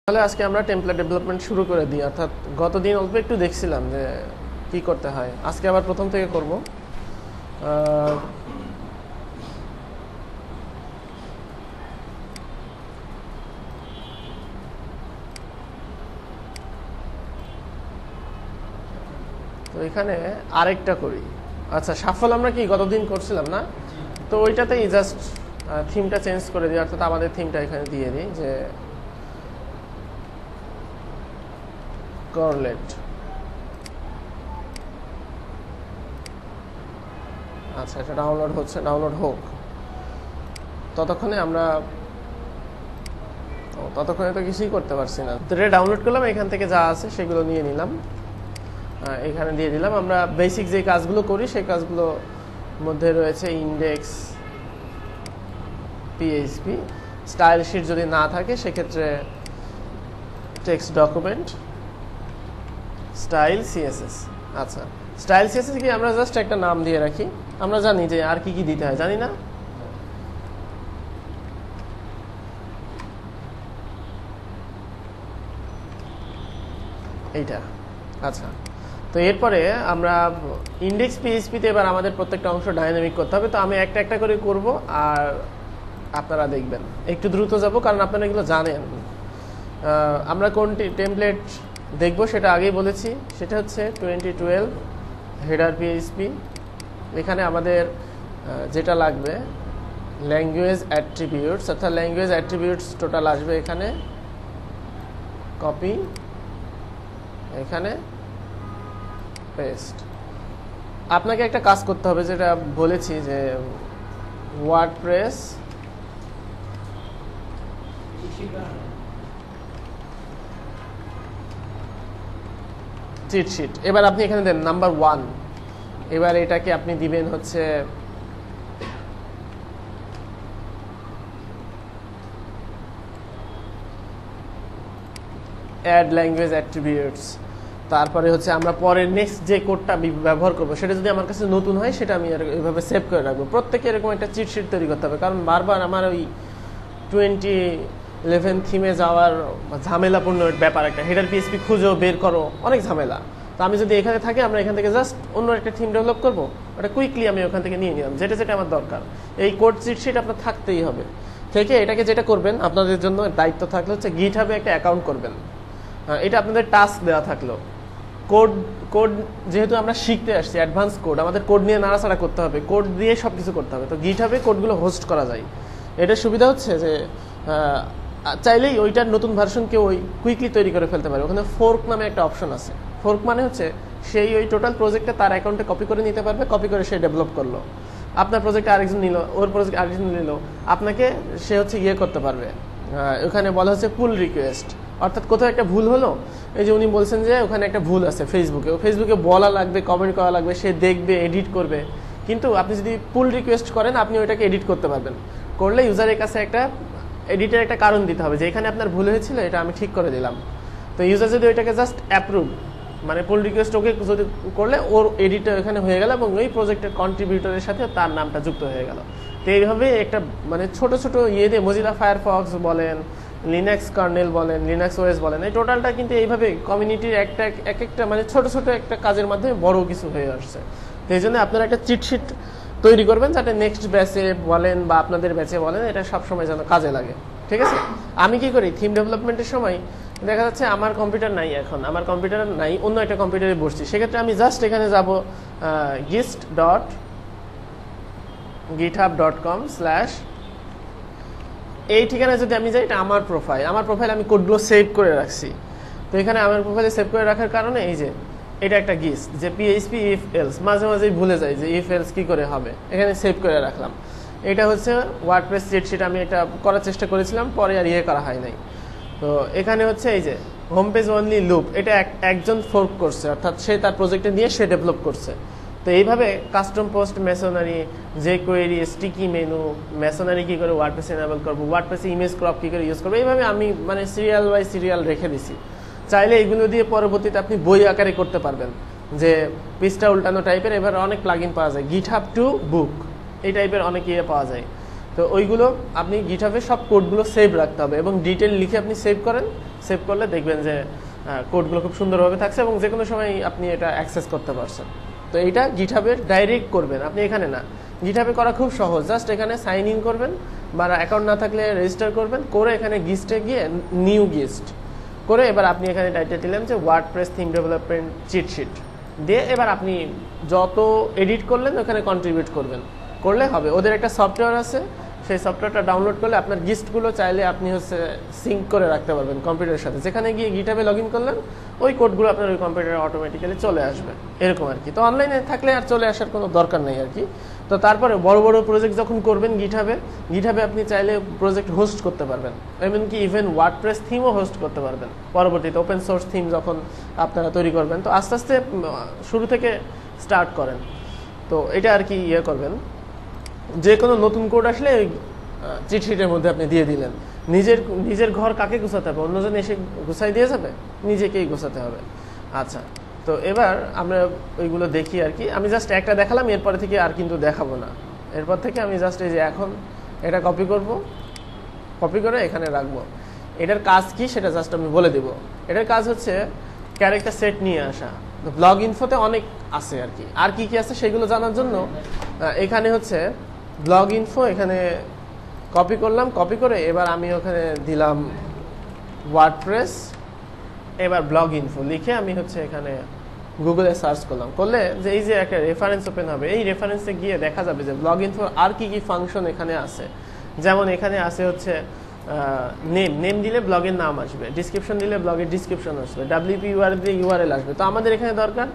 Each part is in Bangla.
তাহলে আজকে আমরা টেমপ্লেট ডেভেলপমেন্ট শুরু করে দিই। অর্থাৎ গতদিন অল্প একটু দেখছিলাম যে কি করতে হয়, আজকে আবার প্রথম থেকে করব। তো এখানে আরেকটা করি। আচ্ছা, সাফল আমরা কি গতদিন করছিলাম না? তো ওইটাতেই জাস্ট থিমটা চেঞ্জ করে দিই, অর্থাৎ আমাদের থিমটা এখানে দিয়ে দিই যে করলেট। আচ্ছা, এটা ডাউনলোড হচ্ছে, ডাউনলোড হোক। ততক্ষণে তো কিছুই করতে পারছি না। তো এটা ডাউনলোড করলাম, এখান থেকে যা আছে সেগুলো নিয়ে নিলাম, এখানে দিয়ে দিলাম। আমরা বেসিক যে কাজগুলো করি সেই কাজগুলো মধ্যে রয়েছে ইন্ডেক্স পিএইচপি, স্টাইল শিট যদি না থাকে সেক্ষেত্রে টেক্সট ডকুমেন্ট, স্টাইল সিএসএস। আচ্ছা, স্টাইল সিএসএস কি আমরা জাস্ট একটা নাম দিয়ে রাখি, আমরা জানি যে আর কি কি দিতে হয়, জানি না? এইটা। আচ্ছা, তো এরপরে আমরা ইন্ডেক্স পিএইচপিতে এবার আমাদের প্রত্যেকটা অংশ ডাইনামিক করতে হবে। তো আমি একটা একটা করে করব আর আপনারা দেখবেন। একটু দ্রুত যাব কারণ আপনারা এগুলো জানেন। আমরা কোন টেমপ্লেট দেখব সেটা আগেই বলেছি, সেটা হচ্ছে 2012 হেডার পিএইচপি। এখানে আমাদের যেটা লাগবে ল্যাঙ্গুয়েজ অ্যাট্রিবিউটস, অর্থাৎ ল্যাঙ্গুয়েজ অ্যাট্রিবিউটস টোটাল আসবে এখানে, কপি, এখানে পেস্ট। আপনাকে একটা কাজ করতে হবে, যেটা বলেছি যে ওয়ার্ডপ্রেস চিট শিট। এবার আপনি এখানে দেন নাম্বার 1। এবার এটাকে আপনি দিবেন হচ্ছে অ্যাড ল্যাঙ্গুয়েজ অ্যাট্রিবিউটস। তারপরে হচ্ছে আমরা পরের নেক্সট যে কোডটা ব্যবহার করবো সেটা যদি আমার কাছে নতুন হয় সেটা আমি এইভাবে সেভ করে রাখবো। প্রত্যেকে এরকম একটা চিট শিট তৈরি করতে হবে, কারণ বারবার আমার ওই 2011 থিমে যাওয়ার ঝামেলাপূর্ণ ব্যাপার, একটা হেডার পিএইচপি খুঁজো বের করো, অনেক ঝামেলা। তো আমি যদি এখানে থাকি, আমরা এখান থেকে জাস্ট অন্য একটা থিম ডেভেলপ করবো, ওটা কুইকলি আমি ওখান থেকে নিয়ে নিলাম, যেটা যেটা আমার দরকার। এই কোড চিট শিট আপনার থাকতেই হবে। থেকে এটাকে যেটা করবেন, আপনাদের জন্য দায়িত্ব থাকলে হচ্ছে গিটহাবে একটা অ্যাকাউন্ট করবেন। এটা আপনাদের টাস্ক দেওয়া থাকলো। কোড যেহেতু আমরা শিখতে আসছি, অ্যাডভান্স কোড, আমাদের কোড নিয়ে নাড়াচাড়া করতে হবে, কোড দিয়ে সব কিছু করতে হবে। তো গিটহাবে কোডগুলো হোস্ট করা যায়। এটার সুবিধা হচ্ছে যে চাইলেই ওইটার নতুন ভার্সন কেউ ওই কুইকলি তৈরি করে ফেলতে পারে। ওখানে ফোর্ক নামে একটা অপশন আছে। ফোর্ক মানে হচ্ছে সেই ওই টোটাল প্রজেক্টটা তার অ্যাকাউন্টে কপি করে নিতে পারবে, কপি করে সে ডেভেলপ করলো। আপনার প্রজেক্টে আরেকজন নিল, ওর প্রজেক্ট আরেকজন নিল, আপনাকে সে হচ্ছে করতে পারবে। ওখানে বলা হচ্ছে পুল রিকোয়েস্ট, অর্থাৎ কোথাও একটা ভুল হলো, এই যে উনি বলছেন যে ওখানে একটা ভুল আছে ফেসবুকে বলা লাগবে, কমেন্ট করা লাগবে, সে দেখবে, এডিট করবে। কিন্তু আপনি যদি পুল রিকোয়েস্ট করেন, আপনি ওইটাকে এডিট করতে পারবেন। করলে ইউজারের কাছে একটা এডিটের একটা কারণ দিতে হবে যে এখানে আপনার ভুল হয়েছিল, এটা আমি ঠিক করে দিলাম। তো ইউজার যদি ওইটাকে জাস্ট অ্যাপ্রুভ, মানে পুল রিকোয়েস্ট ওকে যদি করলে ওর এডিটটা ওখানে হয়ে গেল এবং ওই প্রজেক্টের কন্ট্রিবিউটরের সাথে তার নামটা যুক্ত হয়ে গেল। তো এইভাবে একটা মানে ছোট ছোট দিয়ে মোজিলা ফায়ারফক্স বলেন, লিনাক্স কার্নেল বলেন, লিনাক্স ওএস বলেন, এই টোটালটা কিন্তু এইভাবে কমিউনিটির একটা মানে ছোট ছোট একটা কাজের মাধ্যমে বড় কিছু হয়ে আসছে। তো এই জন্য আপনারা একটা চিটশিট তৈরি করবেন, যাতে নেক্সট ব্যাচে বলেন বা আপনাদের ব্যাচে বলেন, এটা সবসময় যেন কাজে লাগে। ঠিক আছে? আমি কি করি, থিম ডেভেলপমেন্টের সময় দেখা যাচ্ছে আমার কম্পিউটার নাই, এখন আমার কম্পিউটার নাই, অন্য একটা কম্পিউটারে বসছি, সেক্ষেত্রে আমি জাস্ট এখানে যাব gist.github.com/ এই ঠিকানায় যদি আমি যাই, এটা আমার প্রোফাইল, আমি কোডগুলো সেভ করে রাখছি। তো এখানে আমার প্রোফাইলে সেভ করে রাখার কারণে এই যে এটা একটা গিস্ট, যে পিএইচপি ইফ এলস, মাঝে মাঝেই ভুলে যাই যে ইফ এলস কি করে হবে, এখানে সেভ করে রাখলাম। এটা হচ্ছে ওয়ার্ডপ্রেস চিটশিট, আমি এটা করার চেষ্টা করেছিলাম, পরে আর করা হয় নাই। তো এখানে হচ্ছে এই যে হোম পেজ অনলি লুপ, এটা একজন ফোর্ক করছে, অর্থাৎ সে তার প্রজেক্টে নিয়ে সে ডেভেলপ করছে। তো এইভাবে কাস্টম পোস্ট, মেসোনারি, যে কোয়েরি, স্টিকি মেনু, মেসোনারি কি করে ওয়ার্ডপ্রেসে এনেবল করবো, ওয়ার্ডপ্রেসে ইমেজ ক্রপ কি করে ইউজ করবো, এইভাবে আমি মানে সিরিয়াল বাই সিরিয়াল রেখে দিছি। চাইলে এগুলো দিয়ে পরবর্তীতে আপনি বই আকারে করতে পারবেন, যে পৃষ্ঠা উল্টানো টাইপের। এবার অনেক প্লাগইন পাওয়া যায়, গিটহাব টু বুক, এই টাইপের অনেক পাওয়া যায়। তো ওইগুলো আপনি গিটহাবে সব কোডগুলো সেভ রাখতে হবে এবং ডিটেল লিখে আপনি সেভ করেন। সেভ করলে দেখবেন যে কোডগুলো খুব সুন্দরভাবে থাকছে এবং যে কোনো সময় আপনি এটা অ্যাক্সেস করতে পারছেন। তো এইটা গিটহাবে ডাইরেক্ট করবেন, আপনি এখানে না। গিটহাবে করা খুব সহজ, জাস্ট এখানে সাইন ইন করবেন বা অ্যাকাউন্ট না থাকলে রেজিস্টার করবেন, করে এখানে গিস্টে গিয়ে নিউ গিস্ট করে এবার আপনি এখানে টাইটেল দিলেন যে WordPress theme development cheat sheet দিয়ে এবার আপনি যত এডিট করলেন ওখানে কন্ট্রিবিউট করবেন, করলে হবে। ওদের একটা সফটওয়্যার আছে, সেই সফটওয়্যারটা ডাউনলোড করলে আপনার গিস্টগুলো চাইলে আপনি হচ্ছে সিঙ্ক করে রাখতে পারবেন কম্পিউটারের সাথে। যেখানে গিয়ে গিটহাবে লগ ইন করলেন ওই কোডগুলো আপনার ওই কম্পিউটারে অটোমেটিক্যালি চলে আসবে, এরকম আর কি। তো অনলাইনে থাকলে আর চলে আসার কোনো দরকার নেই আর কি। তো তারপরে বড় বড় প্রজেক্ট যখন করবেন গিটহাবে আপনি চাইলে প্রজেক্ট হোস্ট করতে পারবেন, এমনকি ইভেন ওয়ার্ডপ্রেস থিমও হোস্ট করতে পারবেন পরবর্তীতে। ওপেন সোর্স থিম যখন আপনারা তৈরি করবেন, তো আস্তে আস্তে শুরু থেকে স্টার্ট করেন। তো এটা আর কি ইয়ে করবেন, যে কোনো নতুন কোড আসলে চিট শিটের মধ্যে আপনি দিয়ে দিলেন। নিজের ঘর কাকে গুছাতে হবে? অন্যজন এসে গুছাই দিয়ে যাবে? নিজেকেই গুছাতে হবে। আচ্ছা, তো এবার আমরা ওইগুলো দেখি আর কি। আমি জাস্ট একটা দেখালাম, এরপরে থেকে আর কিন্তু দেখাবো না। এরপর থেকে আমি জাস্ট এই যে এখন এটা কপি করব, কপি করে এখানে রাখবো। এটার কাজ কি সেটা জাস্ট আমি বলে দেব। এটার কাজ হচ্ছে ক্যারেক্টার সেট নিয়ে আসা। ব্লগ ইনফোতে অনেক আছে আর কি। আর কি কি আছে সেগুলো জানার জন্য এখানে হচ্ছে ব্লগ ইনফো, এখানে কপি করলাম, কপি করে এবার আমি ওখানে দিলাম ওয়ার্ডপ্রেস, এবার ব্লগ ইনফো লিখে আমি হচ্ছে এখানে গুগলে সার্চ করলাম, করলে যে এই যে একটা রেফারেন্স ওপেন হবে, এই রেফারেন্সে গিয়ে দেখা যাবে যে ব্লগ ইনফোর আর কি কি ফাংশন এখানে আছে। যেমন এখানে আছে হচ্ছে নেম দিলে ব্লগের নাম আসবে, ডিসক্রিপশন দিলে ব্লগের ডিসক্রিপশন আসবে, ডাব্লিউপি ইউআরএল দিলে ইউআরএল আসবে। তো আমাদের এখানে দরকার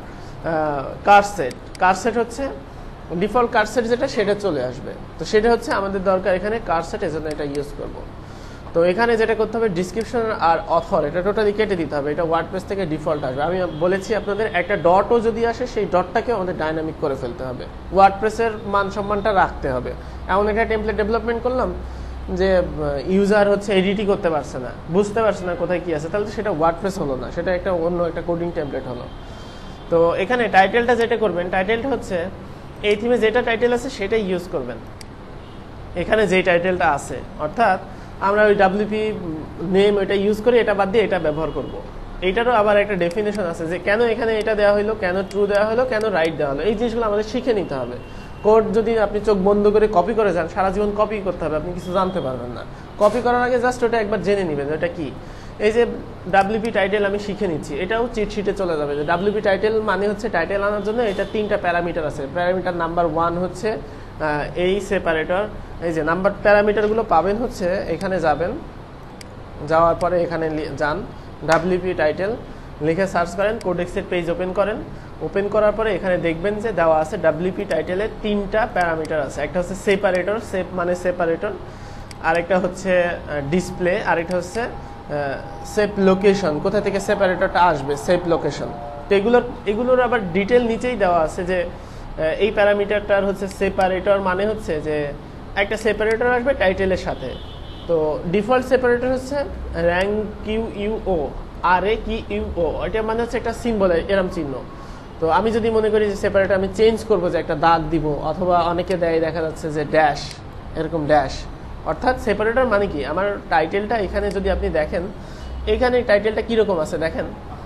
কার সেট হচ্ছে ডিফল্ট কার সেট যেটা, সেটা চলে আসবে। তো সেটা হচ্ছে আমাদের দরকার এখানে কার সেট, এজন্য এটা ইউজ করব। তো এখানে যেটা করতে হবে, ডিসক্রিপশন আর অথর এটা টোটালি কেটে দিতে হবে। এটা ওয়ার্ডপ্রেস থেকে ডিফল্ট আসবে। আমি বলেছি আপনাদের একটা ডটও যদি আসে, সেই ডটটাকে আমাদের ডাইনামিক করে ফেলতে হবে, ওয়ার্ডপ্রেসের মান সম্মানটা রাখতে হবে। এমন একটা টেমপ্লেট ডেভেলপমেন্ট করলাম যে ইউজার হচ্ছে এডিটই করতে পারছে না, বুঝতে পারছে না কোথায় কি আছে, তাহলে তো সেটা ওয়ার্ডপ্রেস হলো না, সেটা একটা অন্য একটা কোডিং টেমপ্লেট হলো। তো এখানে টাইটেলটা যেটা করবেন, টাইটেলটা হচ্ছে এই থিমে যেটা টাইটেল আছে সেটাই ইউজ করবেন, এখানে যেই টাইটেলটা আছে। অর্থাৎ আমরা ওই ডাব্লিউপি নেম ওইটা ইউজ করে এটা বাদ দিয়ে এটা ব্যবহার করব। এইটারও আবার একটা ডেফিনেশন আছে যে কেন এখানে এটা দেওয়া হলো, কেন ট্রু দেওয়া হলো, কেন রাইট দেওয়া হলো। এই জিনিসগুলো আমাদের শিখে নিতে হবে। কোড যদি আপনি চোখ বন্ধ করে কপি করে যান, সারা জীবন কপি করতে হবে, আপনি কিছু জানতে পারবেন না। কপি করার আগে জাস্ট ওটা একবার জেনে নেবেন ওটা কি। এই যে ডাব্লিউপি টাইটেল আমি শিখে নিচ্ছি, এটাও চিট শিটে চলে যাবে। যে ডাব্লিউপি টাইটেল মানে হচ্ছে টাইটেল আনার জন্য এটা 3টা প্যারামিটার আছে। প্যারামিটার নাম্বার 1 হচ্ছে এই সেপারেটর। এই যে নাম্বার প্যারামিটারগুলো পাবেন হচ্ছে এখানে যাবেন, যাওয়ার পরে এখানে যান ডাব্লিউপি টাইটেল লিখে সার্চ করেন, কোডেক্সের পেজ ওপেন করেন। ওপেন করার পরে এখানে দেখবেন যে দেওয়া আছে ডাব্লিউপি টাইটেলের 3টা প্যারামিটার আছে। একটা হচ্ছে সেপারেটর, সেপ মানে সেপারেটর, আরেকটা হচ্ছে ডিসপ্লে, আরেকটা হচ্ছে সেপ লোকেশন, কোথা থেকে সেপারেটরটা আসবে, সেপ লোকেশন। তো এগুলোর আবার ডিটেল নিচেই দেওয়া আছে যে এই প্যারামিটারটার হচ্ছে সেপারেটর মানে হচ্ছে যে একটা সেপারেটর আসবে টাইটেলের সাথে। তো ডিফল্ট সেপারেটর হচ্ছে rank Q U O, R A Q U ও, এটা মানে হচ্ছে একটা সিম্বল, এরম চিহ্ন। তো আমি যদি মনে করি যে সেপারেটর আমি চেঞ্জ করবো, যে একটা দাগ দিব, অথবা অনেকে দেয় দেখা যাচ্ছে যে ড্যাশ, এরকম ড্যাশ। অর্থাৎ সেপারেটর মানে কি, আমার টাইটেলটা এখানে যদি আপনি দেখেন, এখানে টাইটেলটা কীরকম আছে দেখেন,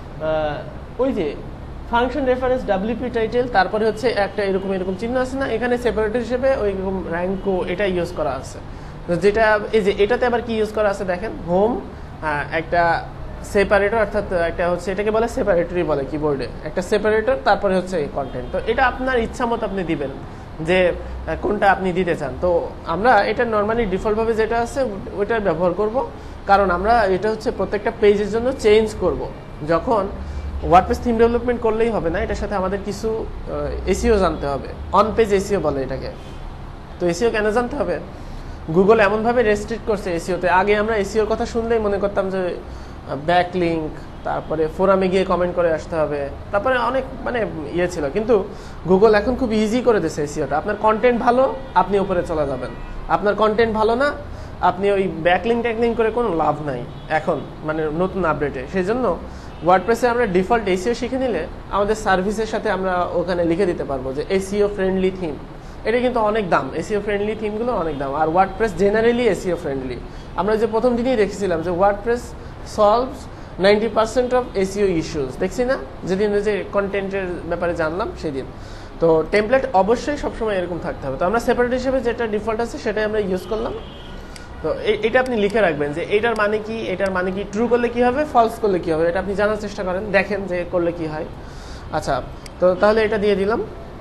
ওই যে ফাংশন রেফারেন্স ডাব্লিউপি টাইটেল, তারপরে হচ্ছে একটা এরকম চিহ্ন আছে না, এখানে সেপারেটর হিসেবে ওইরকম র্যাঙ্কো এটা ইউজ করা আছে। যেটা এই যে এটাতে আবার কি ইউজ করা আছে দেখেন, হোম একটা সেপারেটর, অর্থাৎ একটা হচ্ছে এটাকে বলে সেপারেটরই বলে কিবোর্ডে, একটা সেপারেটর, তারপরে হচ্ছে এই কন্টেন্ট। তো এটা আপনার ইচ্ছা মতো আপনি দিবেন যে কোনটা আপনি দিতে চান। তো আমরা এটা নর্মালি ডিফল্টভাবে যেটা আছে ওইটার ব্যবহার করব, কারণ আমরা এটা হচ্ছে প্রত্যেকটা পেজের জন্য চেঞ্জ করব। যখন ওয়ার্ডপ্রেস থিম ডেভেলপমেন্ট করলেই হবে না, এটার সাথে আমাদের কিছু এসইও জানতে হবে, অন পেজ এসইও বলে এটাকে। তো এসইও কেন জানতে হবে, গুগল এমনভাবে রেস্ট্রিক্ট করছে এসইওতে। আগে আমরা এসইওর কথা শুনলেই মনে করতাম যে ব্যাকলিঙ্ক, তারপরে ফোরামে গিয়ে কমেন্ট করে আসতে হবে, তারপরে অনেক মানে ইয়ে ছিল। কিন্তু গুগল এখন খুব ইজি করে দিয়েছে এসইওটা। আপনার কন্টেন্ট ভালো, আপনি উপরে চলে যাবেন। আপনার কন্টেন্ট ভালো না, আপনি ওই ব্যাকলিঙ্ক ট্যাকলিঙ্ক করে কোনো লাভ নাই এখন, মানে নতুন আপডেটে। সেই জন্য ওয়ার্ডপ্রেসে আমরা ডিফল্ট এসইও শিখে নিলে আমাদের সার্ভিসের সাথে আমরা ওখানে লিখে দিতে পারবো যে এসইও ফ্রেন্ডলি থিম। এটা কিন্তু অনেক দাম, এসইও ফ্রেন্ডলি থিমগুলো অনেক দাম। আর ওয়ার্ডপ্রেস জেনারেলি এসইও ফ্রেন্ডলি। আমরা যে প্রথম দিনই দেখেছিলাম যে WordPress solves 90% of SEO issues, দেখছি না যেদিন যে কন্টেন্টের ব্যাপারে জানলাম সেদিন। তো টেমপ্লেট অবশ্যই সবসময় এরকম থাকতে হবে। তো আমরা সেপারেট হিসেবে যেটা ডিফল্ট আছে সেটাই আমরা ইউজ করলাম। তো এটা আপনি লিখে রাখবেন যে এটার মানে কি, এটার মানে কি, ট্রু করলে কি হবে, ফলস করলে কি হবে, এটা আপনি জানার চেষ্টা করেন, দেখেন যে করলে কি হয়। আচ্ছা, তো তাহলে এটা দিয়ে দিলাম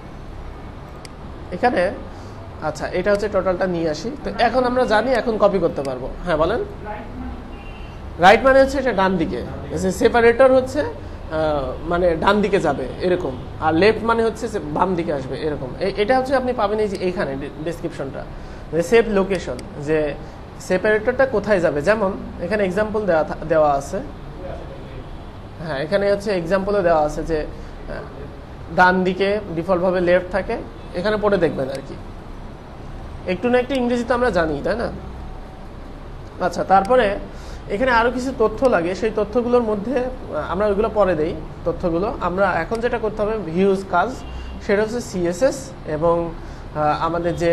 এখানে। আচ্ছা, এটা হচ্ছে টোটালটা নিয়ে আসি। তো এখন আমরা জানি, এখন কপি করতে পারবো। হ্যাঁ বলেন। রাইট মানে হচ্ছে এটা ডান দিকে, সেপারেটর হচ্ছে মানে ডান দিকে যাবে এরকম, আর লেফট মানে হচ্ছে বাম দিকে আসবে এরকম। এটা হচ্ছে আপনি পাবেন এই যে এইখানে ডেসক্রিপশনটা, সেভ লোকেশন, যে সেপারেটরটা কোথায় যাবে। যেমন এখানে এক্সাম্পল দেওয়া আছে। হ্যাঁ, এখানে হচ্ছে এক্সাম্পলও দেওয়া আছে যে ডান দিকে ডিফল্টভাবে লেফট থাকে, এখানে পড়ে দেখবেন আর কি। একটু না একটু ইংরেজি তো আমরা জানি, তাই না? আচ্ছা, তারপরে এখানে আরও কিছু তথ্য লাগে, সেই তথ্যগুলোর মধ্যে আমরা ওইগুলো পরে দেই তথ্যগুলো। আমরা এখন যেটা করতে হবে ভিউজ কাজ, সেটা হচ্ছে সিএসএস এবং আমাদের যে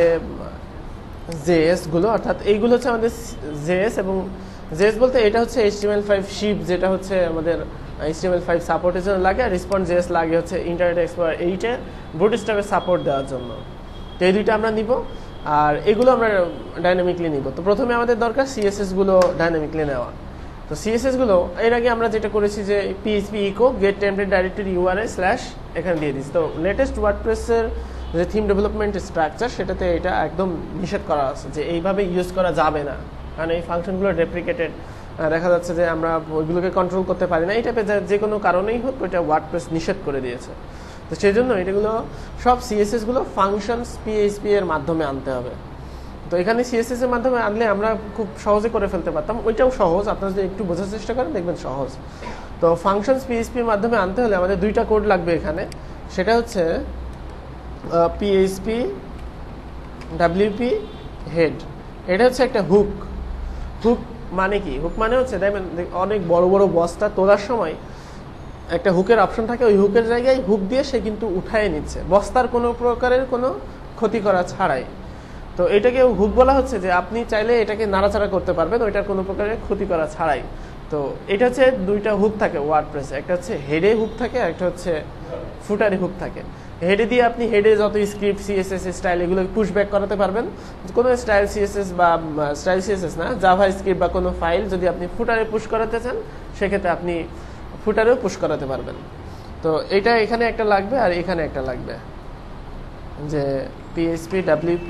জেএসগুলো, অর্থাৎ এইগুলো হচ্ছে আমাদের জেএস। এবং জেএস বলতে এটা হচ্ছে HTML5 শিপ, যেটা হচ্ছে আমাদের HTML5 সাপোর্টের জন্য লাগে, আর রেসপন্স জেএস লাগে হচ্ছে ইন্টারনেট এক্সপ্লোরার 8-এ বুটস্ট্র্যাপের সাপোর্ট দেওয়ার জন্য। তো এই দুইটা আমরা নিব, আর এগুলো আমরা ডাইনামিকলি নিব। তো প্রথমে আমাদের দরকার সিএসএসগুলো ডাইনামিকলি নেওয়া। তো সিএসএসগুলো এর আগে আমরা যেটা করেছি যে PHP echo get template directory URL / এখানে দিয়ে দিচ্ছি। তো লেটেস্ট ওয়ার্ডপ্রেসের যে থিম ডেভেলপমেন্ট স্ট্রাকচার, সেটাতে এটা একদম নিষেধ করা আছে যে এইভাবে ইউজ করা যাবে না, কারণ এই ফাংশনগুলো ডেপ্রিকেটেড। দেখা যাচ্ছে যে আমরা ওইগুলোকে কন্ট্রোল করতে পারি না, এই টাইপের যে কোনো কারণেই হোক ওইটা ওয়ার্ডপ্রেস নিষেধ করে দিয়েছে। তো সেই জন্য এটাগুলো সব সিএসএসগুলো ফাংশনস PHP এর মাধ্যমে আনতে হবে। তো এখানে সিএসএস এর মাধ্যমে আনলে আমরা খুব সহজে করে ফেলতে পারতাম, ওইটাও সহজ, আপনারা যদি একটু বোঝার চেষ্টা করেন দেখবেন সহজ। তো ফাংশনস PHP এর মাধ্যমে আনতে হলে আমাদের দুইটা কোড লাগবে এখানে, সেটা হচ্ছে PHP WP হেড। এটা হচ্ছে একটা হুক। হুক মানে কি? হুক মানে হচ্ছে দেখবেন অনেক বড় বড় বস্তা তোলার সময় একটা হুকের অপশন থাকে, ওই হুকের জায়গায় হুক দিয়ে সে কিন্তু উঠায় নিচ্ছে বস্তার কোনো প্রকারের কোনো ক্ষতি করা ছাড়াই। তো এটাকে হুক বলা হচ্ছে যে আপনি চাইলে এটাকে নাড়াচাড়া করতে পারবেন ওইটার কোনো প্রকারের ক্ষতি করা ছাড়াই। তো এটা হচ্ছে দুইটা হুক থাকে ওয়ার্ডপ্রেসে, একটা হচ্ছে হেডে হুক থাকে, একটা হচ্ছে ফুটারে হুক থাকে। হেডে দিয়ে আপনি হেডে যত স্ক্রিপ্ট CSS স্টাইল এগুলো পুশ ব্যাক করাতে পারবেন। কোনো স্টাইল CSS বা স্টাইল CSS না, জাভা স্ক্রিপ্ট বা কোনো ফাইল যদি আপনি ফুটারে পুশ করাতে চান, সেক্ষেত্রে আপনি ফুটারেও পুশ করাতে পারবেন। তো এটা এখানে একটা লাগবে আর এখানে একটা লাগবে, যে PHP WP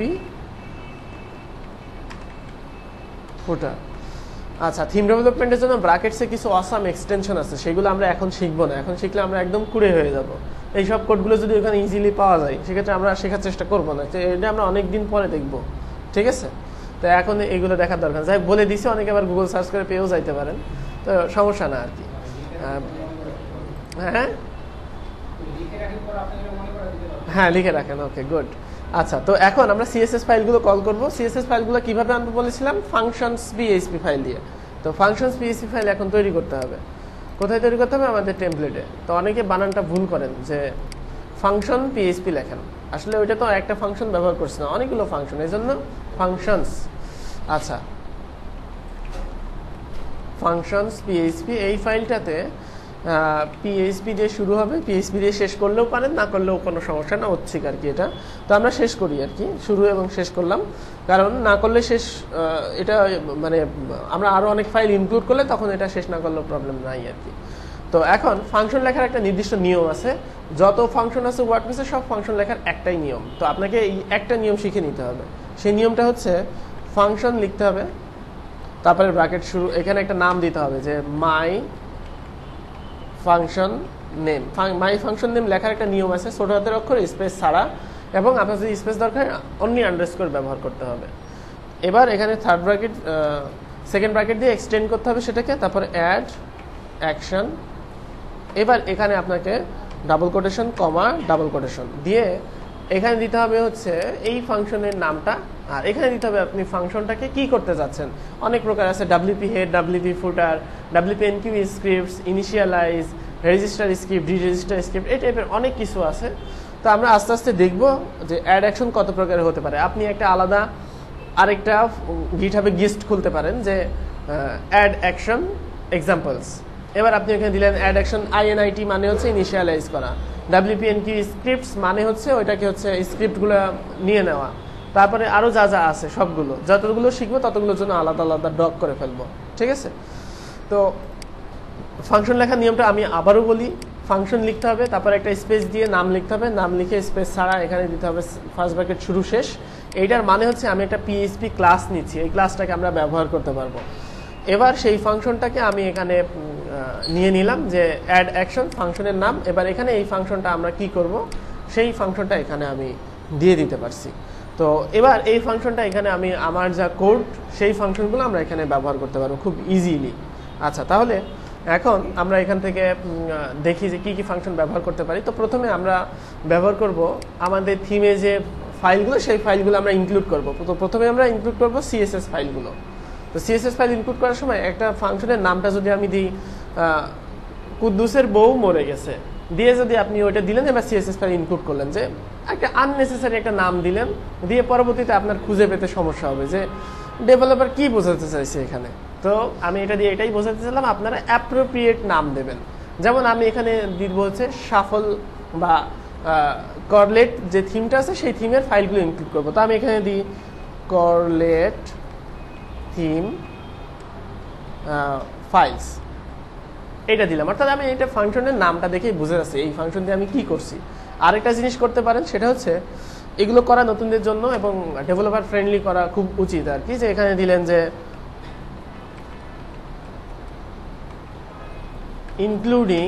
ফুটার। আচ্ছা, থিম ডেভেলপমেন্টের জন্য ব্র্যাকেটসে কিছু অসাম এক্সটেনশন আছে, সেগুলো আমরা এখন শিখবো না। এখন শিখলে আমরা একদম কুড়ে হয়ে যাব। এই সব কোডগুলো যদি ওখানে ইজিলি পাওয়া যায়, সেক্ষেত্রে আমরা শেখার চেষ্টা করবো না, এটা আমরা অনেক দিন পরে দেখবো, ঠিক আছে? তো এখন এগুলো দেখার দরকার, যাই বলে দিছি, অনেকে আবার গুগল সার্চ করে পেয়েও যাইতে পারেন, তো সমস্যা না আর কি। হ্যাঁ হ্যাঁ, লিখে রাখেন, ওকে গুড। আচ্ছা, তো এখন আমরা সিএসএস ফাইলগুলো কল করব। সিএসএস ফাইলগুলো কিভাবে আনবো বলেছিলাম? ফাংশনস PHP ফাইল দিয়ে। তো ফাংশনস PHP ফাইল এখন তৈরি করতে হবে। কোথায় তৈরি করতে হবে? আমাদের টেমপ্লেটে। তো অনেকে বানানটা ভুল করেন যে ফাংশন PHP লেখেন, আসলে ওইটা তো একটা ফাংশন ব্যবহার করছে না, অনেকগুলো ফাংশন, এই জন্য ফাংশনস। আচ্ছা, ফাংশনস PHP এই ফাইলটাতে PHP দিয়ে শুরু হবে, PHP দিয়ে শেষ করলেও পারেন, না করলেও কোনো সমস্যা না, ঐচ্ছিক আর কি এটা। তো আমরা শেষ করি আর কি, শুরু এবং শেষ করলাম, কারণ না করলে শেষ এটা মানে আমরা আরও অনেক ফাইল ইনক্লুড করলে তখন এটা শেষ না করলেও প্রবলেম নাই আর কি। তো এখন ফাংশন লেখার একটা নির্দিষ্ট নিয়ম আছে, যত ফাংশন আছে ওয়ার্ডপ্রেসে সব ফাংশন লেখার একটাই নিয়ম। তো আপনাকে এই একটা নিয়ম শিখে নিতে হবে। সেই নিয়মটা হচ্ছে ফাংশন লিখতে হবে, তারপরে ব্র্যাকেট শুরু, এখানে একটা নাম দিতে হবে যে my function name. My function name লেখার একটা নিয়ম আছে, ছোট হাতের অক্ষর, স্পেস ছাড়া, এবং আপনার যদি স্পেস দরকার অনলি আন্ডারস্কোর ব্যবহার করতে হবে। এবার এখানে থার্ড ব্র্যাকেট সেকেন্ড ব্র্যাকেট দিয়ে এক্সটেন্ড করতে হবে সেটাকে, তারপর অ্যাড অ্যাকশন। এবার এখানে আপনাকে double quotation comma double quotation দিয়ে এখানে দিতে হবে হচ্ছে এই ফাংশনের নামটা, আর এখানে দিতে হবে আপনি ফাংশনটাকে কি করতে যাচ্ছেন। অনেক প্রকার আছে, WP head, WP footer, WP enqueue scripts, initialize, register script, deregister script, এই টাইপের অনেক কিছু আছে। তো আমরা আস্তে আস্তে দেখব যে অ্যাড অ্যাকশন কত প্রকারের হতে পারে। আপনি একটা আলাদা আরেকটা গিটহাবে গিস্ট খুলতে পারেন যে অ্যাড অ্যাকশন এক্সাম্পলস। এবার আপনি এখানে দিলেন অ্যাড অ্যাকশন INIT মানে হচ্ছে ইনিশিয়ালাইজ করা, WPNQ স্ক্রিপ্টস মানে হচ্ছে ওইটাকে হচ্ছে স্ক্রিপ্টগুলো নিয়ে নেওয়া, তারপরে আরও যা যা আছে সবগুলো যতগুলো শিখবো ততগুলোর জন্য আলাদা আলাদা ডক করে ফেলবো, ঠিক আছে। তো ফাংশন লেখার নিয়মটা আমি আবারও বলি, ফাংশন লিখতে হবে, তারপর একটা স্পেস দিয়ে নাম লিখতে হবে, নাম লিখে স্পেস ছাড়া এখানে দিতে হবে ফার্স্ট ব্র্যাকেট শুরু শেষ। এইটার মানে হচ্ছে আমি একটা PHP ক্লাস নিচ্ছি, এই ক্লাসটাকে আমরা ব্যবহার করতে পারবো। এবার সেই ফাংশনটাকে আমি এখানে নিয়ে নিলাম যে অ্যাড অ্যাকশন ফাংশনের নাম। এবার এখানে এই ফাংশনটা আমরা কি করব সেই ফাংশনটা এখানে আমি দিয়ে দিতে পারছি। তো এবার এই ফাংশনটা এখানে আমি আমার যা কোড সেই ফাংশনগুলো আমরা এখানে ব্যবহার করতে পারবো খুব ইজিলি। আচ্ছা, তাহলে এখন আমরা এখান থেকে দেখি যে কি ফাংশন ব্যবহার করতে পারি। তো প্রথমে আমরা ব্যবহার করব আমাদের থিমে যে ফাইলগুলো, সেই ফাইলগুলো আমরা ইনক্লুড করব। তো প্রথমে আমরা ইনক্লুড করব CSS ফাইলগুলো। তো CSS ফাইল ইনক্লুড করার সময় একটা ফাংশনের নামটা যদি আমি দিই কুদ্দুসের বউ মরে গেছে দিয়ে যদি আপনি ওইটা দিলেন, এবার CSS ফাইল ইনক্লুড করলেন, যে একটা আননেসেসারি একটা নাম দিলেন, দিয়ে পরবর্তীতে আপনার খুঁজে পেতে সমস্যা হবে যে ডেভেলপার কি বোঝাতে চাইছে এখানে। তো আমি এটা দিয়ে এটাই বোঝাতে চাইলাম, আপনারা অ্যাপ্রোপ্রিয়েট নাম দেবেন। যেমন আমি এখানে দিব হচ্ছে সাফল বা করলেট যে থিমটা আছে সেই থিমের ফাইলগুলো ইনক্লুড করবো। তো আমি এখানে দিই করলেট থিম ফাইলস, এটা দিলাম। অর্থাৎ আমি এটা ফাংশনের নামটা দেখেই বুঝে যাচ্ছি এই ফাংশন দিয়ে আমি কি করছি। আরেকটা জিনিস করতে পারেন, সেটা হচ্ছে এগুলো করা নতুনদের জন্য এবং ডেভেলপার ফ্রেন্ডলি করা খুব উচিত আর কি, যে এখানে দিলেন যে ইনক্লুডিং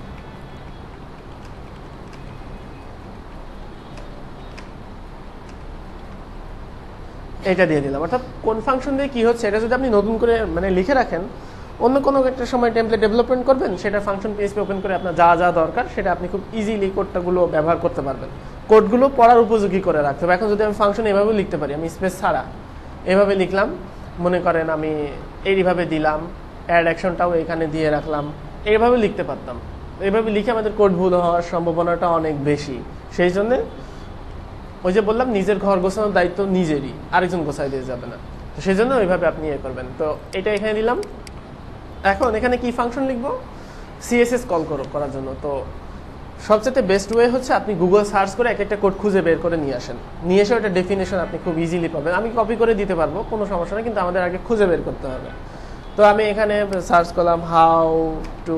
এটা দিয়ে দিলাম। অর্থাৎ কোন ফাংশন দিয়ে কি হচ্ছে এটা যদি আপনি নতুন করে মানে লিখে রাখেন, অন্য কোনো একটা সময় টেমপ্লেট ডেভেলপমেন্ট করবেন, সেটা ফাংশন PHP ওপেন করে আপনার যা যা দরকার সেটা আপনি খুব ইজিলি কোডটাগুলো ব্যবহার করতে পারবেন। কোডগুলো পড়ার উপযোগী করে রাখতে হবে। এখন যদি আমি ফাংশন এভাবে লিখতে পারি, আমি স্পেস ছাড়া এভাবে লিখলাম, মনে করেন আমি এইভাবে দিলাম, অ্যাড অ্যাকশনটাও এখানে দিয়ে রাখলাম, এইভাবে লিখতে পারতাম। এইভাবে লিখে আমাদের কোড ভুল হওয়ার সম্ভাবনাটা অনেক বেশি। সেই জন্যে ওই যে বললাম নিজের ঘর গোছানোর দায়িত্ব নিজেরই, আরেকজন গোছাই দিয়ে যাবে না। তো সেই জন্য ওইভাবে আপনি ইয়ে করবেন। তো এটা এখানে দিলাম। এখন এখানে কি ফাংশন লিখবো, CSS কল করার জন্য। তো সবচেয়ে বেস্ট ওয়ে হচ্ছে আপনি গুগল সার্চ করে এক একটা কোড খুঁজে বের করে নিয়ে আসেন, নিয়ে এসে ওটা ডেফিনেশন আপনি খুব ইজিলি পাবেন। আমি কপি করে দিতে পারবো, কোনো সমস্যা নেই, কিন্তু আমাদের আগে খুঁজে বের করতে হবে। তো আমি এখানে সার্চ করলাম how to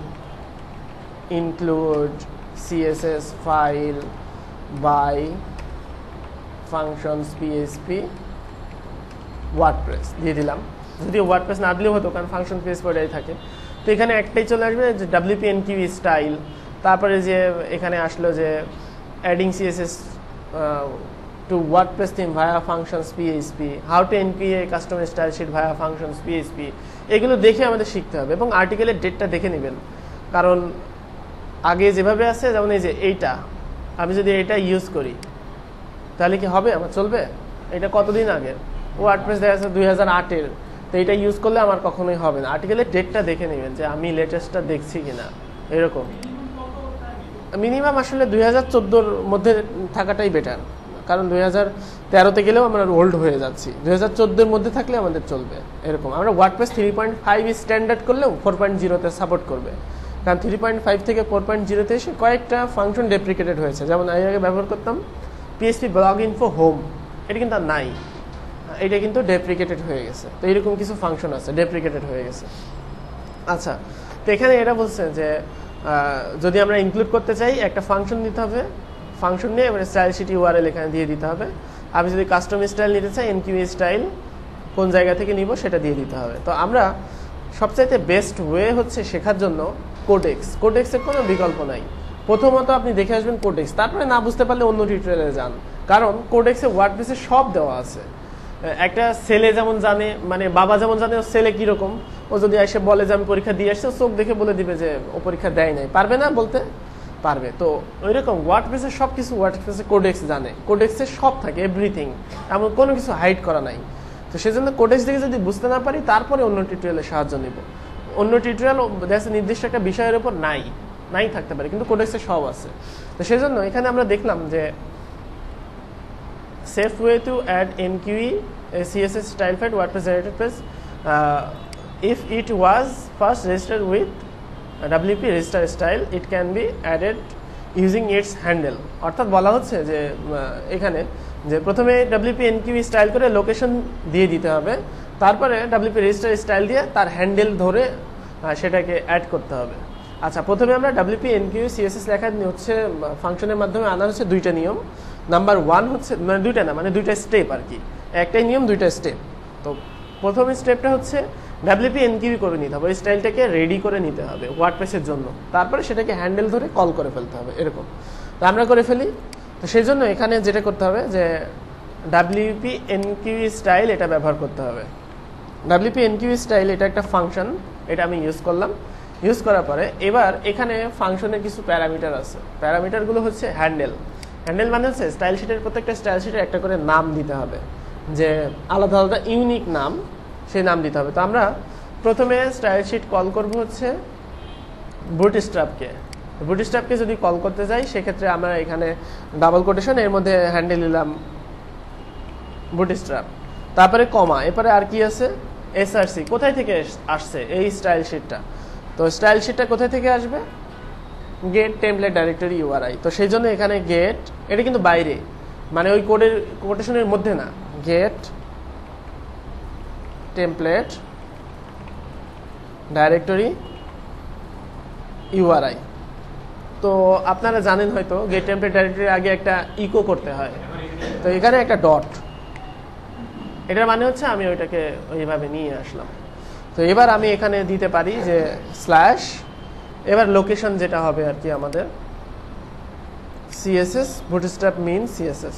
include CSS file by functions PHP WordPress দিয়ে দিলাম। যদিও ওয়ার্ডপ্রেস না দিলেও হতো, কারণ ফাংশন PHP ওটাই থাকে। তো এখানে একটাই চলে আসবে যে WPNQ স্টাইল, তারপরে যে এখানে আসলো যে adding CSS to WordPress theme via functions PHP, how to NPA custom style sheet via functions PHP। এগুলো দেখে আমাদের শিখতে হবে এবং আর্টিকেলের ডেটটা দেখে নেবেন, কারণ আগে যেভাবে আছে, যেমন এই যে এইটা আমি যদি এটা ইউজ করি তাহলে কি হবে, আমার চলবে? এটা কতদিন আগের ওয়ার্ডপ্রেস দেখা যাচ্ছে 2008-এর, তো এটা ইউজ করলে আমার কখনোই হবে না। আর্টিকেলের ডেটটা দেখে নেবেন যে আমি লেটেস্টটা দেখছি কিনা। এরকম মিনিমাম আসলে 2014-র মধ্যে থাকাটাই বেটার, কারণ 2013-তে গেলেও আমরা ওল্ড হয়ে যাচ্ছি। 2014-এর মধ্যে থাকলে আমাদের চলবে। এরকম আমরা ওয়ার্ডপ্রেস 3.5 স্ট্যান্ডার্ড করলেও 4.0-তে সাপোর্ট করবে, কারণ 3.5 থেকে 4.0-তে এসে কয়েকটা ফাংশন ডেপ্রিকেটেড হয়েছে। যেমন আমি আগে ব্যবহার করতাম PHP ব্লগ ইনফো হোম, এটা কিন্তু আর নাই, এটা কিন্তু ডেপ্রিকেটেড হয়ে গেছে। তো এরকম কিছু ফাংশন আছে ডেপ্রিকেটেড হয়ে গেছে। আচ্ছা, তো এখানে এটা বলছে যে যদি আমরা ইনক্লুড করতে চাই একটা ফাংশন নিতে হবে, ফাংশন নিয়ে এবারে স্টাইল শিট URL এখানে দিয়ে দিতে হবে। আমি যদি কাস্টম স্টাইল নিতে চাই NQ স্টাইল কোন জায়গা থেকে নিব সেটা দিয়ে দিতে হবে। তো আমরা সবচাইতে বেস্ট ওয়ে হচ্ছে শেখার জন্য কোডেক্স। কোডেক্সের কোনো বিকল্প নাই। প্রথমত আপনি দেখে আসবেন কোডেক্স, তারপরে না বুঝতে পারলে অন্য টিউটোরিয়ালে যান, কারণ কোডেক্সে ওয়ার্ডপ্রেসে সব দেওয়া আছে। একটা ছেলে যেমন জানে, মানে বাবা যেমন জানে ও ছেলে কিরকম, ও যদি এসে বলে যে আমি পরীক্ষা দিয়ে আসছি, চোখ দেখে বলে দিবে যে ও পরীক্ষা দেয় নাই, পারবে না বলতে? পারবে। তো ওইরকম ওয়ার্ডপ্রেসে সব কিছু ওয়ার্ডপ্রেসে কোডেক্স জানে, কোডেক্সে সব থাকে, এভরিথিং, এমন কোনো কিছু হাইড করা নাই। তো সেজন্য কোডেক্স দেখে যদি বুঝতে না পারি তারপরে অন্য টিউটোরিয়ালের সাহায্য নিব। অন্য টিউটোরিয়াল দেখা নির্দিষ্ট একটা বিষয়ের উপর নাই, নাই থাকতে পারে, কিন্তু কোডেক্সে সব আছে। তো সেই জন্য এখানে আমরা দেখলাম যে safe way to add NQE CSS style fed WordPress generated page if it was first registered with WP register style it can be added using its handle। অর্থাৎ বলা হচ্ছে যে এখানে যে প্রথমে WP NQE স্টাইল করে লোকেশন দিয়ে দিতে হবে, তারপরে WP register স্টাইল দিয়ে তার হ্যান্ডেল ধরে সেটাকে অ্যাড করতে হবে। আচ্ছা, প্রথমে আমরা WP NQE CSS লেখা হচ্ছে ফাংশনের মাধ্যমে আনা হচ্ছে দুইটা নিয়ম। নাম্বার 1 হচ্ছে মানে দুইটা না, মানে দুইটা স্টেপ আর কি, একটাই নিয়ম দুইটা স্টেপ। তো প্রথম স্টেপটা হচ্ছে WP NQE করে নিতে হবে, ওই স্টাইলটাকে রেডি করে নিতে হবে ওয়ার্ডপ্রেসের জন্য, তারপরে সেটাকে হ্যান্ডেল ধরে কল করে ফেলতে হবে এরকম। তো আমরা করে ফেলি। তো সেই জন্য এখানে যেটা করতে হবে যে WP NQE স্টাইল এটা ব্যবহার করতে হবে। WP NQE স্টাইল এটা একটা ফাংশন, এটা আমি ইউজ করলাম। ইউজ করার পরে এবার এখানে ফাংশনের কিছু প্যারামিটার আছে, প্যারামিটারগুলো হচ্ছে হ্যান্ডেল। হ্যান্ডেল মানে হচ্ছে স্টাইল শিটের প্রত্যেকটা স্টাইল শিটের একটা করে নাম দিতে হবে, যে আলাদা আলাদা ইউনিক নাম, সেই নাম দিতে হবে। তো আমরা প্রথমে স্টাইল শিট কল করব হচ্ছে বুটস্ট্র্যাপকে। বুটস্ট্র্যাপকে যদি কল করতে যাই সেক্ষেত্রে আমরা এখানে ডাবল কোটেশন, এর মধ্যে হ্যান্ডেল নিলাম বুটস্ট্র্যাপ, তারপরে কমা, এরপরে আর কি আছে SRC। কোথায় থেকে আসছে এই স্টাইল শিটটা? তো স্টাইল শিটটা কোথায় থেকে আসবে? Get template directory URI। তো সেই জন্য এখানে গেট, এটা কিন্তু বাইরে, মানে ওই কোডের কোটেশনের মধ্যে না, গেট টেমপ্লেট ডাইরেক্টরি URI। তো আপনারা জানেন হয়তো গেট টেমপ্লেট ডাইরেক্টরির আগে একটা ইকো করতে হয়, তো এখানে একটা ডট, এটার মানে হচ্ছে আমি ওইটাকে ওইভাবে নিয়ে আসলাম। তো এবার আমি এখানে দিতে পারি যে স্ল্যাশ, এবার লোকেশন যেটা হবে আর কি আমাদের CSS bootstrap mean CSS,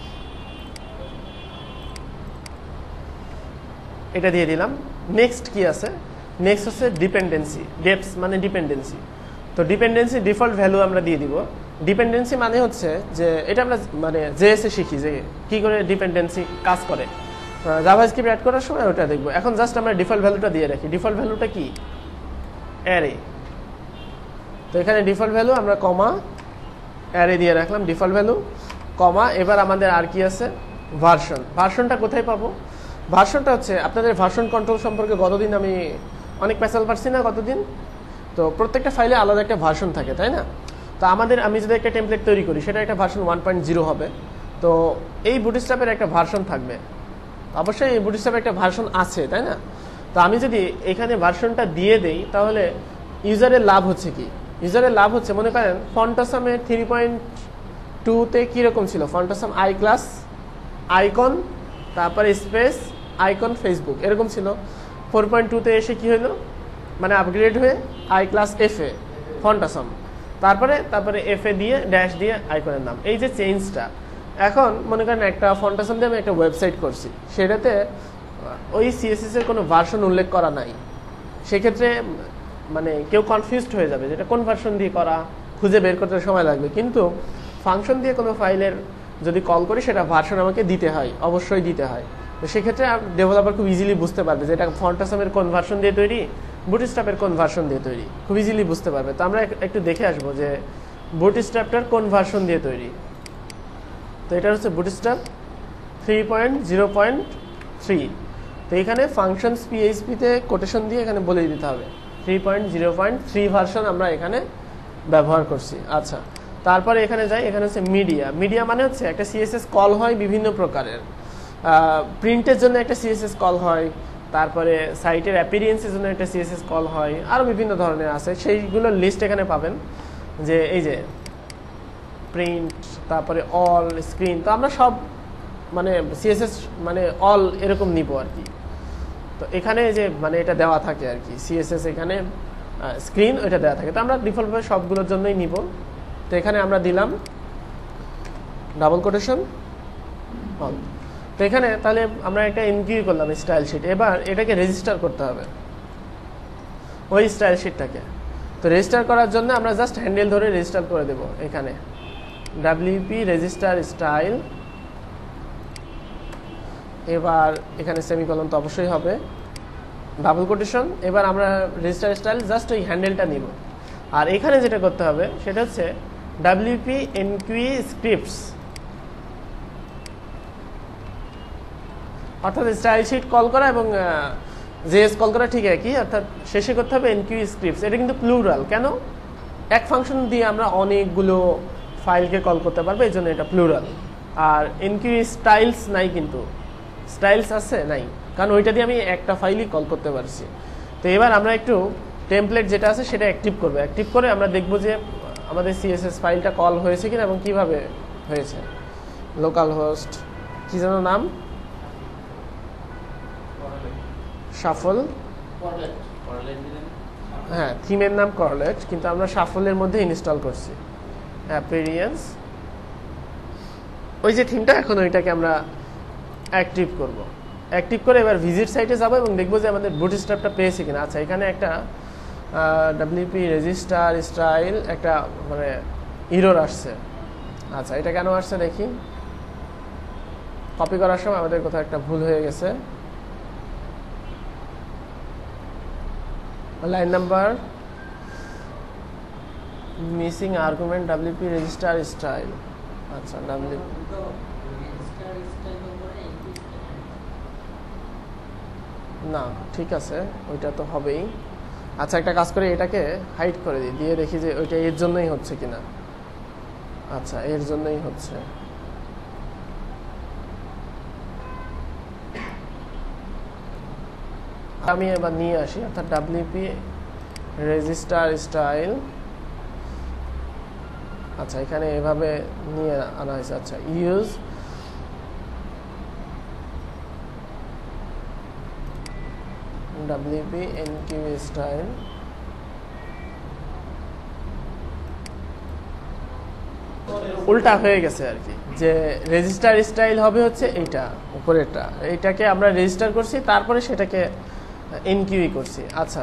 এটা দিয়ে দিলাম। নেক্সট কি আছে? নেক্সট হচ্ছে ডিপেন্ডেন্সি, ডেপস মানে ডিপেন্ডেন্সি। তো ডিপেন্ডেন্সি ডিফল্ট ভ্যালু আমরা দিয়ে দিব। ডিপেন্ডেন্সি মানে হচ্ছে যে এটা আমরা মানে জেএসএ শিখি যে কি করে ডিপেন্ডেন্সি কাজ করে, জাভাস্ক্রিপ্ট অ্যাড করার সময় ওটা দেখবো। এখন জাস্ট আমরা ডিফল্ট ভ্যালুটা দিয়ে রাখি। ডিফল্ট ভ্যালুটা কি? অ্যারে। তো এখানে ডিফল্ট ভ্যালু আমরা কমা অ্যারে দিয়ে রাখলাম, ডিফল্ট ভ্যালু কমা। এবার আমাদের আর কি আছে? ভার্সন। ভার্সনটা কোথায় পাবো? ভার্সনটা হচ্ছে আপনাদের ভার্সন কন্ট্রোল সম্পর্কে গতদিন আমি অনেক পেছাল পারছি না গতদিন। তো প্রত্যেকটা ফাইলে আলাদা একটা ভার্সন থাকে, তাই না? তো আমি যদি একটা টেমপ্লেট তৈরি করি সেটা একটা ভার্সন 1.0 হবে। তো এই বুটস্ট্র্যাপের একটা ভার্সন থাকবে, অবশ্যই এই বুটস্ট্র্যাপের একটা ভার্সন আছে, তাই না? তো আমি যদি এখানে ভার্সনটা দিয়ে দেই তাহলে ইউজারের লাভ হচ্ছে কি? ইউজারের লাভ হচ্ছে, মনে করেন ফন্টাসামে 3.2তে কীরকম ছিল? ফন্টাসাম আই ক্লাস আইকন, তারপরে স্পেস আইকন ফেসবুক এরকম ছিল। 4.2তে এসে কি হলো, মানে আপগ্রেড হয়ে আই ক্লাস FA ফন্টাসাম, তারপরে FA দিয়ে ড্যাশ দিয়ে আইকনের নাম, এই যে চেঞ্জটা। এখন মনে করেন একটা ফন্টাসাম দিয়ে আমি একটা ওয়েবসাইট করছি, সেটাতে ওই CSS এর কোনো ভার্সন উল্লেখ করা নাই, সেক্ষেত্রে মানে কেউ কনফিউজড হয়ে যাবে যেটা কোন ভার্সন দিয়ে করা, খুঁজে বের করতে সময় লাগবে। কিন্তু ফাংশন দিয়ে কোনো ফাইলের যদি কল করি সেটা ভার্সন আমাকে দিতে হয়, অবশ্যই দিতে হয়। তো সেক্ষেত্রে ডেভেলপার খুব ইজিলি বুঝতে পারবে যে এটা ফন্টাসামের কোন ভার্সন দিয়ে তৈরি, বুটস্ট্র্যাপের কোন ভার্সন দিয়ে তৈরি, খুব ইজিলি বুঝতে পারবে। তো আমরা একটু দেখে আসবো যে বুটস্ট্র্যাপটার কোন ভার্সন দিয়ে তৈরি। তো এটা হচ্ছে বুটস্ট্র্যাপ 3.0.3। তো এখানে ফাংশনস PHP-তে কোটেশন দিয়ে এখানে বলে দিতে হবে 3.0.3 ভার্সন আমরা এখানে ব্যবহার করছি। আচ্ছা, তারপরে এখানে যাই, এখানে হচ্ছে মিডিয়া। মিডিয়া মানে হচ্ছে একটা CSS কল হয় বিভিন্ন প্রকারের, প্রিন্টের জন্য একটা CSS কল হয়, তারপরে সাইটের অ্যাপিরিয়েন্সের জন্য একটা CSS কল হয়, আরও বিভিন্ন ধরনের আছে, সেইগুলোর লিস্ট এখানে পাবেন। যে এই যে প্রিন্ট, তারপরে অল, স্ক্রিন, তো আমরা সব মানে CSS মানে অল এরকম নিব আর কি। তো এখানে যে মানে এটা দেওয়া থাকে আর কি, CSS এখানে স্ক্রিন ওইটা দেওয়া থাকে। তো আমরা ডিফল্টভাবে সবগুলোর জন্যই নিব। তো এখানে আমরা দিলাম ডাবল কোটেশন অল। তো এখানে তাহলে আমরা একটা এনকিউ করলাম স্টাইল শিট। এবার এটাকে রেজিস্টার করতে হবে ওই স্টাইল শিটটাকে। তো রেজিস্টার করার জন্য আমরা জাস্ট হ্যান্ডেল ধরে রেজিস্টার করে দেব এখানে WP রেজিস্টার স্টাইল। এবার এখানে সেমিকলন তো অবশ্যই হবে, ডাবল কোটেশন। এবার আমরা রেজিস্টার স্টাইল জাস্ট ওই হ্যান্ডেলটা নিব। আর এখানে যেটা করতে হবে সেটা হচ্ছে WP NQE scripts, অর্থাৎ স্টাইল শিট কল করা এবং জেএস কল করা ঠিক একই, অর্থাৎ শেষে করতে হবে NQE scripts। এটা কিন্তু প্লুরাল, কেন? এক ফাংশন দিয়ে আমরা অনেকগুলো ফাইলকে কল করতে পারবো, এই জন্য এটা প্লুরাল। আর NQE স্টাইলস নাই, কিন্তু স্টাইলস আছে নাই, কারণ ওইটা দিয়ে আমি একটা ফাইলই কল করতে পারছি। তো এবার আমরা একটু টেমপ্লেট যেটা আছে সেটা অ্যাক্টিভ করবো। অ্যাক্টিভ করে আমরা দেখব যে আমাদের CSS ফাইলটা কল হয়েছে কিনা এবং কিভাবে হয়েছে। লোকাল হোস্ট কি যেন নাম, শাফল, হ্যাঁ থিমের নাম করলেট, কিন্তু আমরা শাফলের মধ্যে ইনস্টল করছি। অ্যাপিয়ারেন্স, ওই যে থিমটা, এখন ওইটাকে আমরা অ্যাক্টিভ করব। অ্যাক্টিভ করে এবার ভিজিট সাইটে যাব এবং দেখবো যে আমাদের বুটস্ট্র্যাপটা পেয়েছে কিনা। আচ্ছা, এখানে একটা WP রেজিস্টার স্টাইল একটা মানে এরর আসছে। আচ্ছা, এটা কেন আসছে দেখি। কপি করার সময় আমাদের কোথাও একটা ভুল হয়ে গেছে। Line number missing argument WP register style. আচ্ছা, না ঠিক আছে, ওইটা তো হবেই। আচ্ছা, একটা কাজ করে এটাকে হাইড করে দিই, দিয়ে দেখি যে ওইটা এর জন্যই হচ্ছে কিনা। আচ্ছা, এর জন্যই হচ্ছে। আমি এবার নিয়ে আসি, অর্থাৎ WP রেজিস্টার স্টাইল। আচ্ছা, এখানে এভাবে নিয়ে আনা হয়েছে। আচ্ছা, ইউজ WP NQE স্টাইল। উল্টা হয়ে গেছে আর কি, যে রেজিস্টার স্টাইল হবে হচ্ছে এইটা উপরেরটা, এইটাকে আমরা রেজিস্টার করছি, তারপরে সেটাকে NQE করছি। আচ্ছা,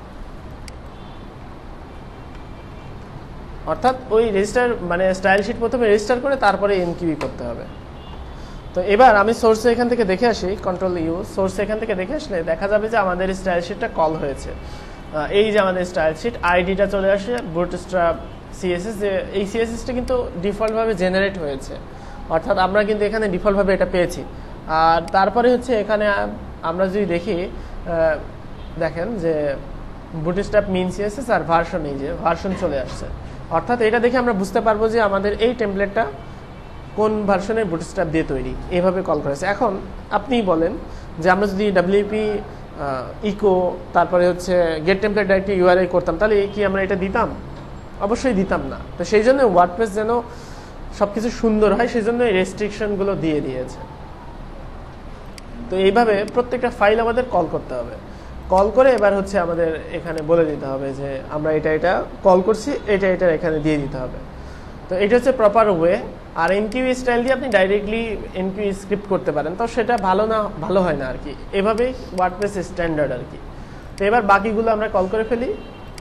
অর্থাৎ ওই রেজিস্টার মানে স্টাইল শিট প্রথমে রেজিস্টার করে তারপরে NQE করতে হবে। তো এবার আমি সোর্সে এখান থেকে দেখে আসি, কন্ট্রোল ইউ, সোর্সে এখান থেকে দেখে আসলে দেখা যাবে যে আমাদের স্টাইল শিটটা কল হয়েছে। এই যে আমাদের স্টাইল শিট আইডিটা চলে আসে বুটস্ট্র্যাপ CSS, যে এই CSSটা কিন্তু ডিফল্টভাবে জেনারেট হয়েছে, অর্থাৎ আমরা কিন্তু এখানে ডিফল্টভাবে এটা পেয়েছি। আর তারপরে হচ্ছে এখানে আমরা যদি দেখি, দেখেন যে বুটস্ট্র্যাপ মিন CSS আর ভার্সন, এই যে ভার্সন চলে আসছে, অর্থাৎ এটা দেখে আমরা বুঝতে পারবো যে আমাদের এই টেমপ্লেটটা কোন ভার্সনের বুটস্ট্র্যাপ দিয়ে তৈরি, এইভাবে কল করেছে। এখন আপনিই বলেন যে আমরা যদি WP ইকো তারপরে হচ্ছে গেট টেমপ্লেট ডাইরেক্টলি URI করতাম, তাহলে কি আমরা এটা দিতাম? অবশ্যই দিতাম না। তো সেই জন্য ওয়ার্ডপ্রেস যেন সবকিছু সুন্দর হয়, সেই জন্য এই রেস্ট্রিকশনগুলো দিয়ে দিয়েছে। তো এইভাবে প্রত্যেকটা ফাইল আমাদের কল করতে হবে। কল করে এবার হচ্ছে আমাদের এখানে বলে দিতে হবে যে আমরা এটা কল করছি, এটা এখানে দিয়ে দিতে হবে। তো এটা হচ্ছে প্রপার ওয়ে। আর NQE স্টাইল দিয়ে আপনি ডাইরেক্টলি NQE স্ক্রিপ্ট করতে পারেন, তো সেটা ভালো হয় না আর কি। এভাবেই ওয়ার্ডপ্রেস স্ট্যান্ডার্ড আর কি। তো এবার বাকিগুলো আমরা কল করে ফেলি।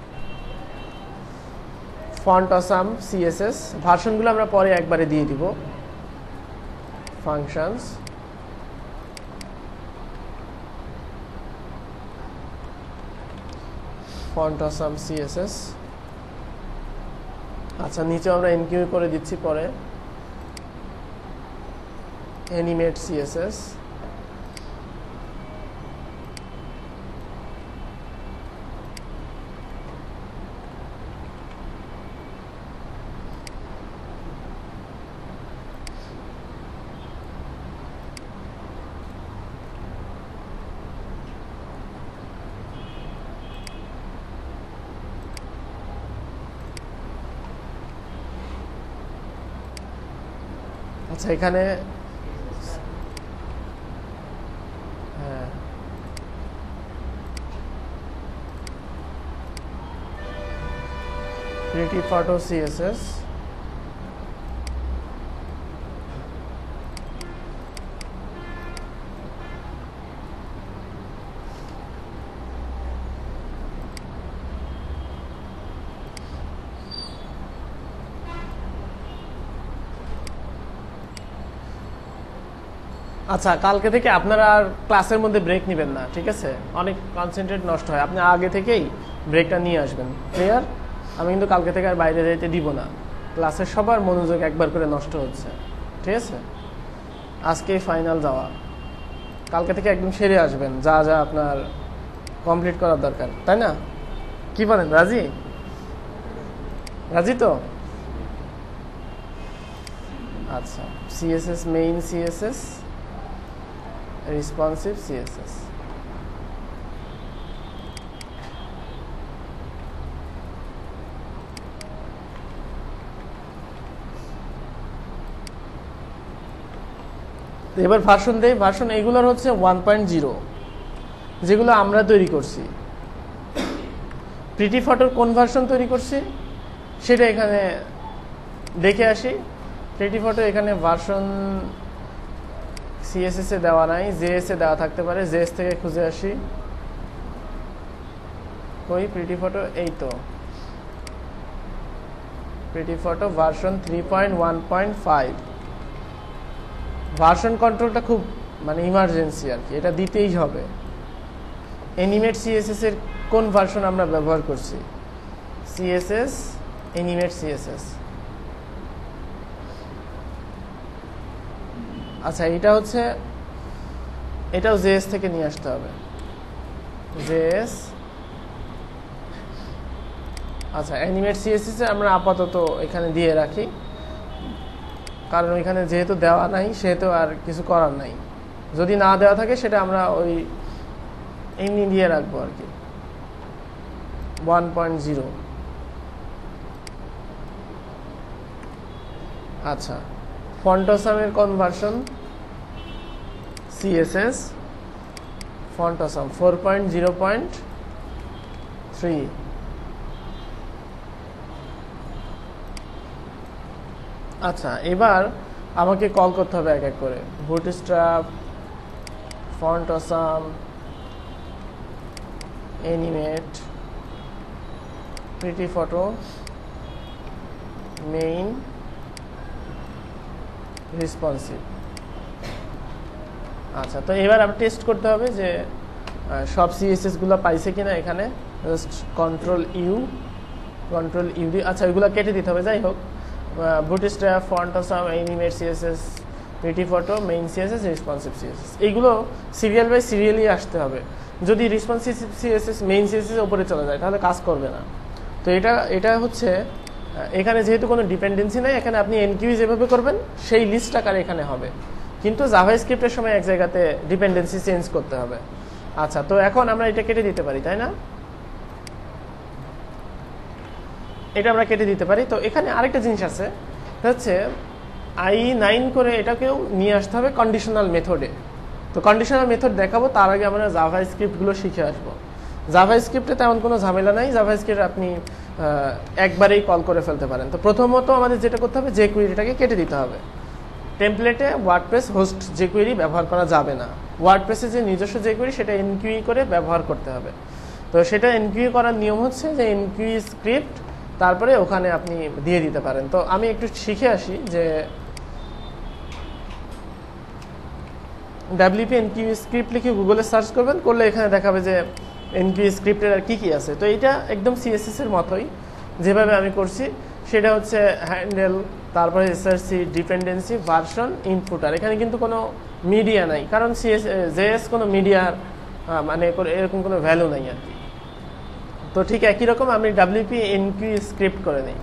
ফন্ট অসাম CSS, ভার্সনগুলো আমরা পরে একবারে দিয়ে দিব। Functions, Font Awesome CSS। আচ্ছা, নিচে আমরা NQE করে দিচ্ছি পরে। অ্যানিমেট CSS, আচ্ছা এখানে হ্যাঁ Pretty Photo CSS, আচ্ছা কালকে থেকে আপনারা আর ক্লাসের মধ্যে ব্রেক নেবেন না, ঠিক আছে? অনেক কনসেন্ট্রেট নষ্ট হয়, আপনি আগে থেকেই ব্রেকটা নিয়ে আসবেন। ক্লিয়ার? আমি কিন্তু কালকে থেকে আর বাইরে যেতে দিব না। ক্লাসের সবার মনোযোগ একবার করে নষ্ট হচ্ছে, ঠিক আছে? আজকে ফাইনাল যাওয়া, কালকে থেকে একদম সেরে আসবেন যা যা আপনার কমপ্লিট করার দরকার, তাই না? কি বলেন, রাজি? রাজি তো? আচ্ছা, CSS main, CSS responsive, CSS. এবার ভার্সন দেই। ভার্সন এগুলোর হচ্ছে 1.0, যেগুলো আমরা তৈরি করছি। প্রিটি ফটোর কোন ভার্সন তৈরি করছি সেটা এখানে দেখে আসি। প্রিটি ফটো এখানে ভার্সন সিএসএস এ দেওয়া নাই, জেএস এ দেওয়া থাকতে পারে। জেএস থেকে খুঁজে আসি, কই প্রিটি ফটো, এই তো প্রিটি ফটো ভার্সন 3.1.5। ভার্সন কন্ট্রোলটা খুব মানে ইমার্জেন্সি আর কি, এটা দিতেই হবে। অ্যানিমেট সিএসএস এর কোন ভার্সন আমরা ব্যবহার করছি? CSS animate CSS. আচ্ছা, এটা হচ্ছে, এটাও জেএস থেকে নিয়ে আসতে হবে, জেএস। আচ্ছা, অ্যানিমেট সিএসএস আমরা আপাতত এখানে দিয়ে রাখি, কারণ ওইখানে যেহেতু দেওয়া নাই সেহেতু আর কিছু করার নাই। যদি না দেওয়া থাকে সেটা আমরা ওই এমনি দিয়ে রাখবো আর কি, 1.0। আচ্ছা, ফন্টসামের কোন ভার্সন? সিএসএস ফন্টসাম 4.0.3। আচ্ছা, এবার আমাকে কল করতে হবে এক এক করে। Bootstrap, Font Awesome, animate, pretty photo, main, responsive. আচ্ছা, তো এবার আবার টেস্ট করতে হবে যে সব সিএসএস গুলো পাইছে কিনা। এখানে জাস্ট কন্ট্রোল ইউ ডি। আচ্ছা, ওইগুলো কেটে দিতে হবে। যাই হোক, Bootstrap, Font Awesome, animate CSS, pretty photo, main CSS, responsive CSS, এইগুলো সিরিয়াল বাই সিরিয়ালি আসতে হবে। যদি রেসপন্সিভ সিএসএস মেইন সিএসএস উপরে চলে যায় তাহলে কাজ করবে না। তো এটা হচ্ছে, এখানে যেহেতু কোনো ডিপেন্ডেন্সি নাই, এখানে আপনি এনকিউ যেভাবে করবেন সেই লিস্ট আকার এখানে হবে, কিন্তু জাভাস্ক্রিপ্টের সময় এক জায়গাতে ডিপেন্ডেন্সি চেঞ্জ করতে হবে। আচ্ছা, তো এখন আমরা এটা কেটে দিতে পারি, তাই না? এটা আমরা কেটে দিতে পারি। তো এখানে আরেকটা জিনিস আছে, হচ্ছে i9 করে এটাকেও নিয়ে আসতে হবে কন্ডিশনাল মেথডে। তো কন্ডিশনাল মেথড দেখাবো, তার আগে আমরা জাভাস্ক্রিপ্টগুলো শিখে আসবো। জাভাস্ক্রিপ্টে তেমন কোনো ঝামেলা নাই, জাভাস্ক্রিপ্ট আপনি একবারেই কল করে ফেলতে পারেন। তো প্রথমত আমাদের যেটা করতে হবে, jQueryটাকে কেটে দিতে হবে। টেমপ্লেটে ওয়ার্ডপ্রেস হোস্ট jQuery ব্যবহার করা যাবে না। ওয়ার্ডপ্রেসে যে নিজস্ব jQuery সেটা এনকিউই করে ব্যবহার করতে হবে। তো সেটা এনকিউ করার নিয়ম হচ্ছে যে এনকিউ স্ক্রিপ্ট, তারপরে ওখানে আপনি দিয়ে দিতে পারেন। তো আমি একটু শিখে আসি যে WP এনকিউ স্ক্রিপ্ট লিখে গুগলে সার্চ করবেন, করলে এখানে দেখাবে যে এনকিউ স্ক্রিপ্টের আর কি কি আছে। তো এটা একদম সিএসএস এর মতোই, যেভাবে আমি করছি সেটা হচ্ছে হ্যান্ডেল, তারপরে এসআরসি, ডিপেন্ডেন্সি, ভার্সন, ইনপুটার। এখানে কিন্তু কোনো মিডিয়া নাই, কারণ জেএস কোনো মিডিয়ার মানে এরকম কোনো ভ্যালু নাই আর কি। তো ঠিক একই রকম আমি WP এনকিউ স্ক্রিপ্ট করে নিই।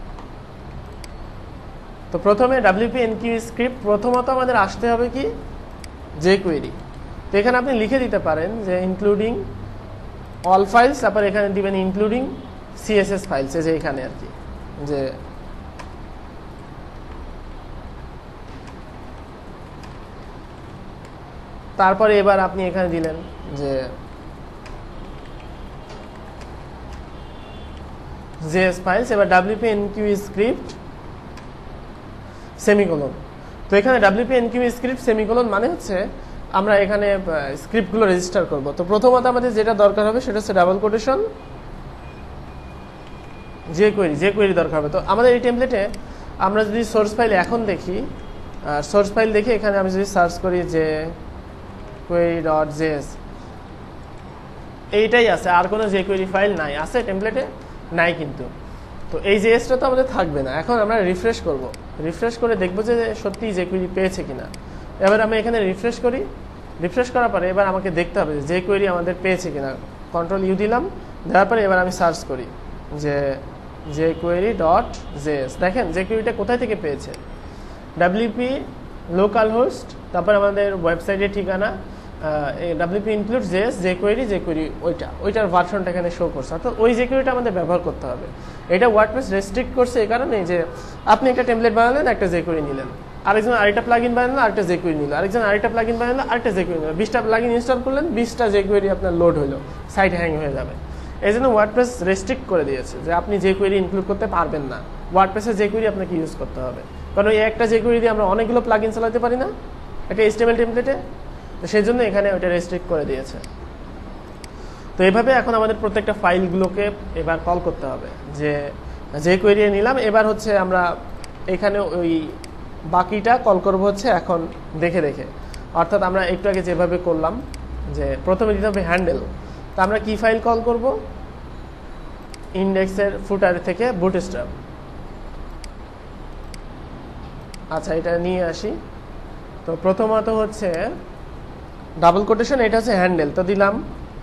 তো প্রথমে WP এনকিউ স্ক্রিপ্ট, প্রথমত আমাদের আসতে হবে কি, jQuery। তো এখানে আপনি লিখে দিতে পারেন যে ইনক্লুডিং অল ফাইলস, তারপর এখানে দিবেন ইনক্লুডিং সিএসএস ফাইলস, যে এখানে আর কি, যে তারপরে এবার আপনি এখানে দিলেন যে জেএস ফাইলস, এবার WP এনকিউ স্ক্রিপ্ট সেমিকোলন। তো এখানে WP এনকিউ স্ক্রিপ্ট সেমিকোলন মানে হচ্ছে আমরা এখানে স্ক্রিপ্টগুলো রেজিস্টার করব। তো প্রথমত আমাদের যেটা দরকার হবে সেটা হচ্ছে ডাবল কোটেশন jQuery দরকার হবে। তো আমাদের এই টেমপ্লেটে আমরা যদি সোর্স ফাইল এখন দেখি, সোর্স ফাইল দেখে এখানে আমি যদি সার্চ করি যে query.js, এইটাই আছে, আর কোনো jQuery ফাইল নাই। আছে টেমপ্লেটে? নাই কিন্তু। তো এই জেএসটা তো আমাদের থাকবে না। এখন আমরা রিফ্রেশ করব, রিফ্রেশ করে দেখব যে সত্যি jQuery পেয়েছে কিনা। এবার আমি এখানে রিফ্রেশ করি, রিফ্রেশ করার পরে এবার আমাকে দেখতে হবে যে jQuery আমাদের পেয়েছে কিনা। কন্ট্রোল ইউ দিলাম, দেওয়ার পরে এবার আমি সার্চ করি যে jQuery.js। দেখেন jQueryটা কোথায় থেকে পেয়েছে, WP লোকাল হোস্ট, তারপর আমাদের ওয়েবসাইটের ঠিকানা, WP includes JS, jQuery ওইটার ভার্সনটা এখানে শো করছে। অর্থাৎ ওই jQueryটা আমাদের ব্যবহার করতে হবে। এটা ওয়ার্ডপ্রেস রেস্ট্রিক্ট করছে এই কারণে যে আপনি একটা টেমপ্লেট বানালেন, একটা jQuery নিলেন, আরেকজন আরেকটা প্লাগইন বানালো, আরেকটা jQuery নিল, আরেকজন আরেকটা প্লাগইন বানালো, আরেকটা jQuery নিল, 20টা প্লাগইন ইনস্টল করলেন, 20টা jQuery আপনার লোড হলো, সাইট হ্যাং হয়ে যাবে। এই জন্য ওয়ার্ডপ্রেস রেস্ট্রিক্ট করে দিয়েছে যে আপনি jQuery ইনক্লুড করতে পারবেন না, ওয়ার্ডপ্রেসে jQuery আপনাকে ইউজ করতে হবে। কারণ এই একটা jQuery দিয়ে আমরা অনেকগুলো প্লাগইন চালাতে পারি না একটা HTML টেমপ্লেটে, তো সেই জন্য এখানে ওইটা রেস্ট্রিক্ট করে দিয়েছে। তো এইভাবে এখন আমাদের প্রত্যেকটা ফাইলগুলোকে এবার কল করতে হবে যে jQuery নিলাম। এবার হচ্ছে আমরা এখানে ওই বাকিটা কল করব হচ্ছে এখন দেখে দেখে। অর্থাৎ আমরা একটু আগে যেভাবে করলাম যে প্রথমে দিতে হবে হ্যান্ডেল। তো আমরা কি ফাইল কল করব, ইন্ডেক্সের ফুটার থেকে বুটস্ট্র্যাপ। আচ্ছা, এটা নিয়ে আসি। তো প্রথমত হচ্ছে ডাবল কোটেশন, এটা হচ্ছে হ্যান্ডেল, তো দিলাম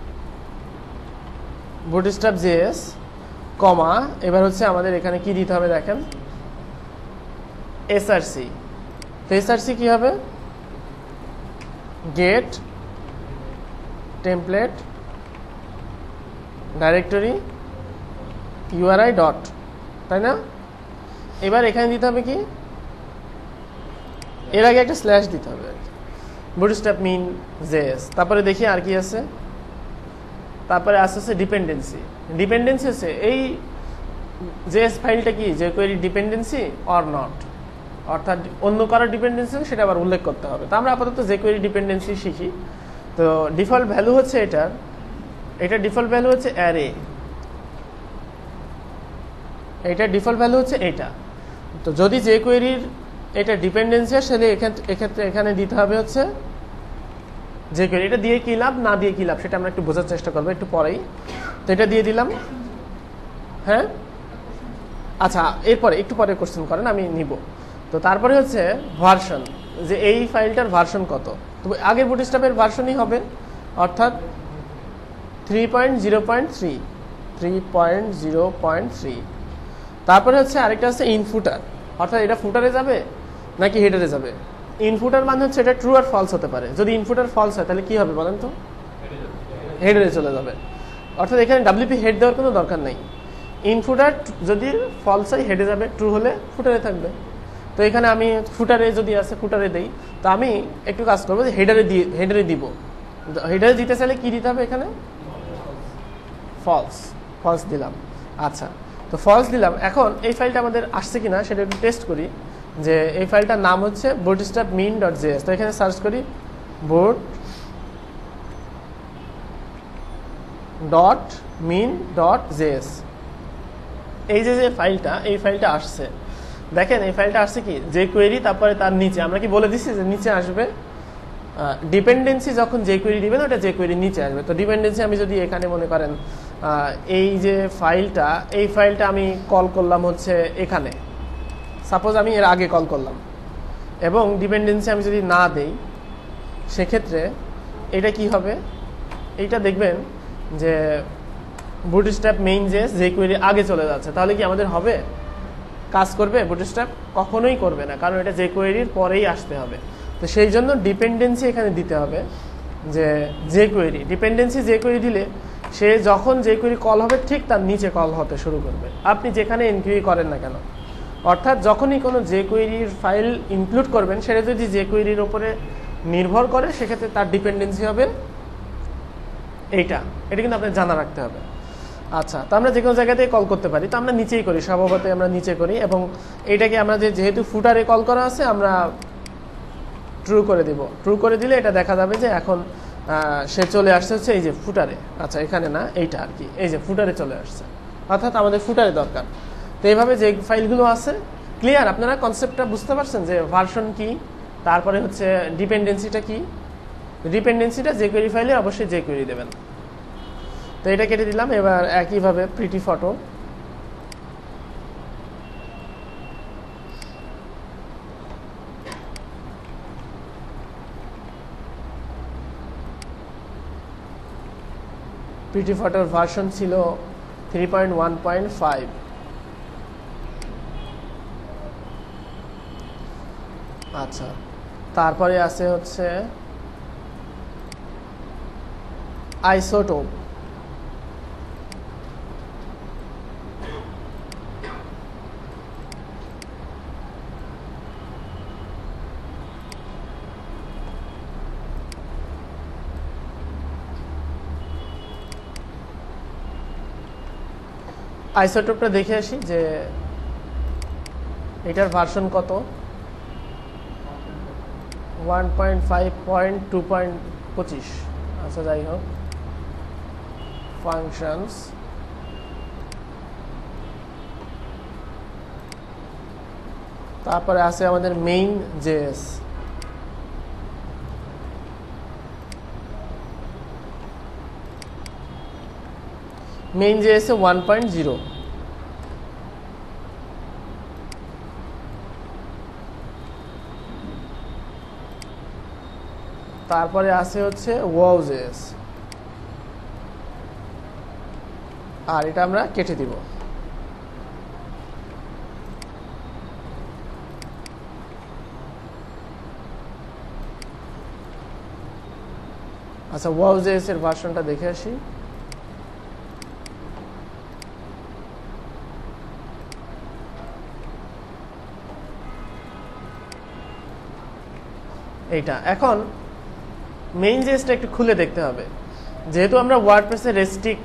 বুটস্ট্র্যাপ জেএস কমা, এবার হচ্ছে আমাদের এখানে কি দিতে হবে দেখেন এসআরসি। তো এসআরসি কি হবে, get template directory URI dot, তাই না? এবার এখানে দিতে হবে কি, এর আগে একটা স্ল্যাশ দিতে হবে বুটস্ট্র্যাপ মিন জেএস। তারপরে দেখি আর কি আছে, তারপরে আসছে ডিপেন্ডেন্সি। ডিপেন্ডেন্সি হচ্ছে এই জেএস ফাইলটা কি jQuery ডিপেন্ডেন্সি অর নট, অর্থাৎ অন্য কারো ডিপেন্ডেন্সি সেটা আবার উল্লেখ করতে হবে। তো আমরা আপাতত jQuery ডিপেন্ডেন্সি শিখি। তো ডিফল্ট ভ্যালু হচ্ছে এটা ডিফল্ট ভ্যালু হচ্ছে অ্যারে, এটা ডিফল্ট ভ্যালু হচ্ছে এটা। তো যদি jQuery এটা ডিপেন্ডেন্সি আসলে এক্ষেত্রে এখানে দিতে হবে হচ্ছে jQuery। এটা দিয়ে কি লাভ না দিয়ে কি লাভ সেটা আমরা একটু বোঝার চেষ্টা করবো একটু পরেই। তো এটা দিয়ে দিলাম, হ্যাঁ আচ্ছা, এরপরে একটু পরে কোশ্চেন করেন, আমি নিব। তো তারপরে হচ্ছে ভার্সন, যে এই ফাইলটার ভার্সন কত। তো আগের বুটস্ট্র্যাপের ভার্সনই হবে, অর্থাৎ 3.0.3। তারপরে হচ্ছে আরেকটা হচ্ছে ইনফুটার, অর্থাৎ এটা ফুটারে যাবে নাকি হেডারে যাবে। ইনফুটার মানে হচ্ছে এটা ট্রু আর ফলস হতে পারে। যদি ইনফুটার ফলস হয় তাহলে কি হবে বলেন তো, হেডারে চলে যাবে। অর্থাৎ এখানে WP হেড দেওয়ার কোনো দরকার নেই। ইনফুটার যদি ফলস হয় হেডে যাবে, ট্রু হলে ফুটারে থাকবে। তো এখানে আমি ফুটারে যদি আছে ফুটারে দেই, তো আমি একটু কাজ করবো যে হেডারে দিব। হেডারে দিতে চাইলে কি দিতে হবে, এখানে ফলস দিলাম। আচ্ছা, তো ফলস দিলাম। এখন এই ফাইলটা আমাদের আসছে কিনা সেটা একটু টেস্ট করি, যে এই ফাইলটার নাম হচ্ছে bootstrap min.js। তো এখানে সার্চ করি boot.min.js। এই যে ফাইলটা, এই ফাইলটা আসছে, দেখেন এই ফাইলটা আসছে কি jQuery, তারপরে তার নিচে আমরা কি বলে দিচ্ছি যে নিচে আসবে ডিপেন্ডেন্সি। যখন jQuery দিবেন ওটা jQuery নিচে আসবে। তো ডিপেন্ডেন্সি আমি যদি এখানে মনে করেন এই যে ফাইলটা, এই ফাইলটা আমি কল করলাম হচ্ছে এখানে, সাপোজ আমি এর আগে কল করলাম, এবং ডিপেন্ডেন্সি আমি যদি না দেই সেক্ষেত্রে এটা কি হবে, এইটা দেখবেন যে বুটস্ট্র্যাপ মেইন জেএস jQuery আগে চলে যাচ্ছে। তাহলে কি আমাদের হবে, কাজ করবে বুটস্ট্র্যাপ? কখনোই করবে না, কারণ এটা jQuery-র পরেই আসতে হবে। তো সেই জন্য ডিপেন্ডেন্সি এখানে দিতে হবে, যে jQuery ডিপেন্ডেন্সি jQuery দিলে সে যখন jQuery কল হবে ঠিক তার নিচে কল হতে শুরু করবে, আপনি যেখানে ইনকিউরি করেন না কেন। অর্থাৎ যখনই কোনো jQuery-র ফাইল ইনক্লুড করবেন সেটা যদি jQuery-র উপরে নির্ভর করে সেক্ষেত্রে তার ডিপেন্ডেন্সি হবে এইটা। এটা কিন্তু আপনার জানা রাখতে হবে। আচ্ছা, তো আমরা যে কোনো জায়গাতেই কল করতে পারি, তো আমরা নিচেই করি, স্বভাবতই আমরা নিচে করি, এবং এইটাকে আমরা যেহেতু ফুটারে কল করা আছে আমরা ট্রু করে দিব। ট্রু করে দিলে এটা দেখা যাবে যে এখন সে চলে আসছে হচ্ছে এই যে ফুটারে। আচ্ছা, এখানে না, এইটা আর কি, এই যে ফুটারে চলে আসছে, অর্থাৎ আমাদের ফুটারে দরকার। তো এইভাবে যে ফাইলগুলো আছে, ক্লিয়ার? আপনারা কনসেপ্টটা বুঝতে পারছেন যে ভার্সন কি, তারপরে হচ্ছে ডিপেন্ডেন্সিটা কি। ডিপেন্ডেন্সিটা jQuery ফাইলে অবশ্যই jQuery দেবেন। তো এটা কেটে দিলাম। এবার একইভাবে প্রিটি ফটো, পিটি ফটোর ভার্সন ছিল 3.1.5। আচ্ছা, তারপরে আছে হচ্ছে আইসোটোপ। আইসোটোপটা দেখে আসি যে এটার ভার্সন কত। 1.5.2.25। আচ্ছা, যাই হোক, ফাংশনস, তারপরে আছে আমাদের মেইন জেএস। Main JS 1.0। তারপরে আছে হচ্ছে ওয়াও.js, আর এটা আমরা কেটে দিব। আচ্ছা, ওয়াও.js এর ভার্সনটা দেখে আসি। এইটা এখন মেইন জেএসটা একটু খুলে দেখতে হবে, যেহেতু আমরা ওয়ার্ডপ্রেসে রেস্ট্রিক্ট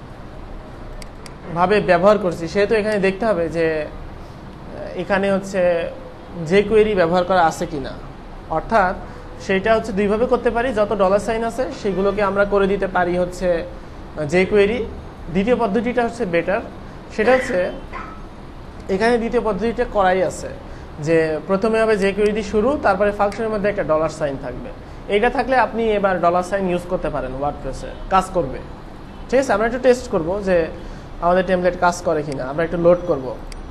ভাবে ব্যবহার করছি, সেহেতু এখানে দেখতে হবে যে এখানে হচ্ছে যে কোয়েরি ব্যবহার করা আছে কিনা। অর্থাৎ সেটা হচ্ছে দুইভাবে করতে পারি, যত ডলার সাইন আছে সেগুলোকে আমরা করে দিতে পারি হচ্ছে যে কোয়েরি। দ্বিতীয় পদ্ধতিটা হচ্ছে বেটার, সেটা হচ্ছে এখানে দ্বিতীয় পদ্ধতিটা করাই আছে, যে প্রথমে হবে যে কোয়েরি দিয়ে শুরু, তারপরে ফাংশনের মধ্যে একটা ডলার সাইন থাকবে। এইটা থাকলে আপনি এবার ডলার সাইন ইউজ করতে পারেন, ওয়ার্ডপ্রেসে কাজ করবে। ঠিক আছে, আমরা একটু টেস্ট করব যে আমাদের টেমপ্লেট কাজ করে কিনা। আমরা একটু লোড করব,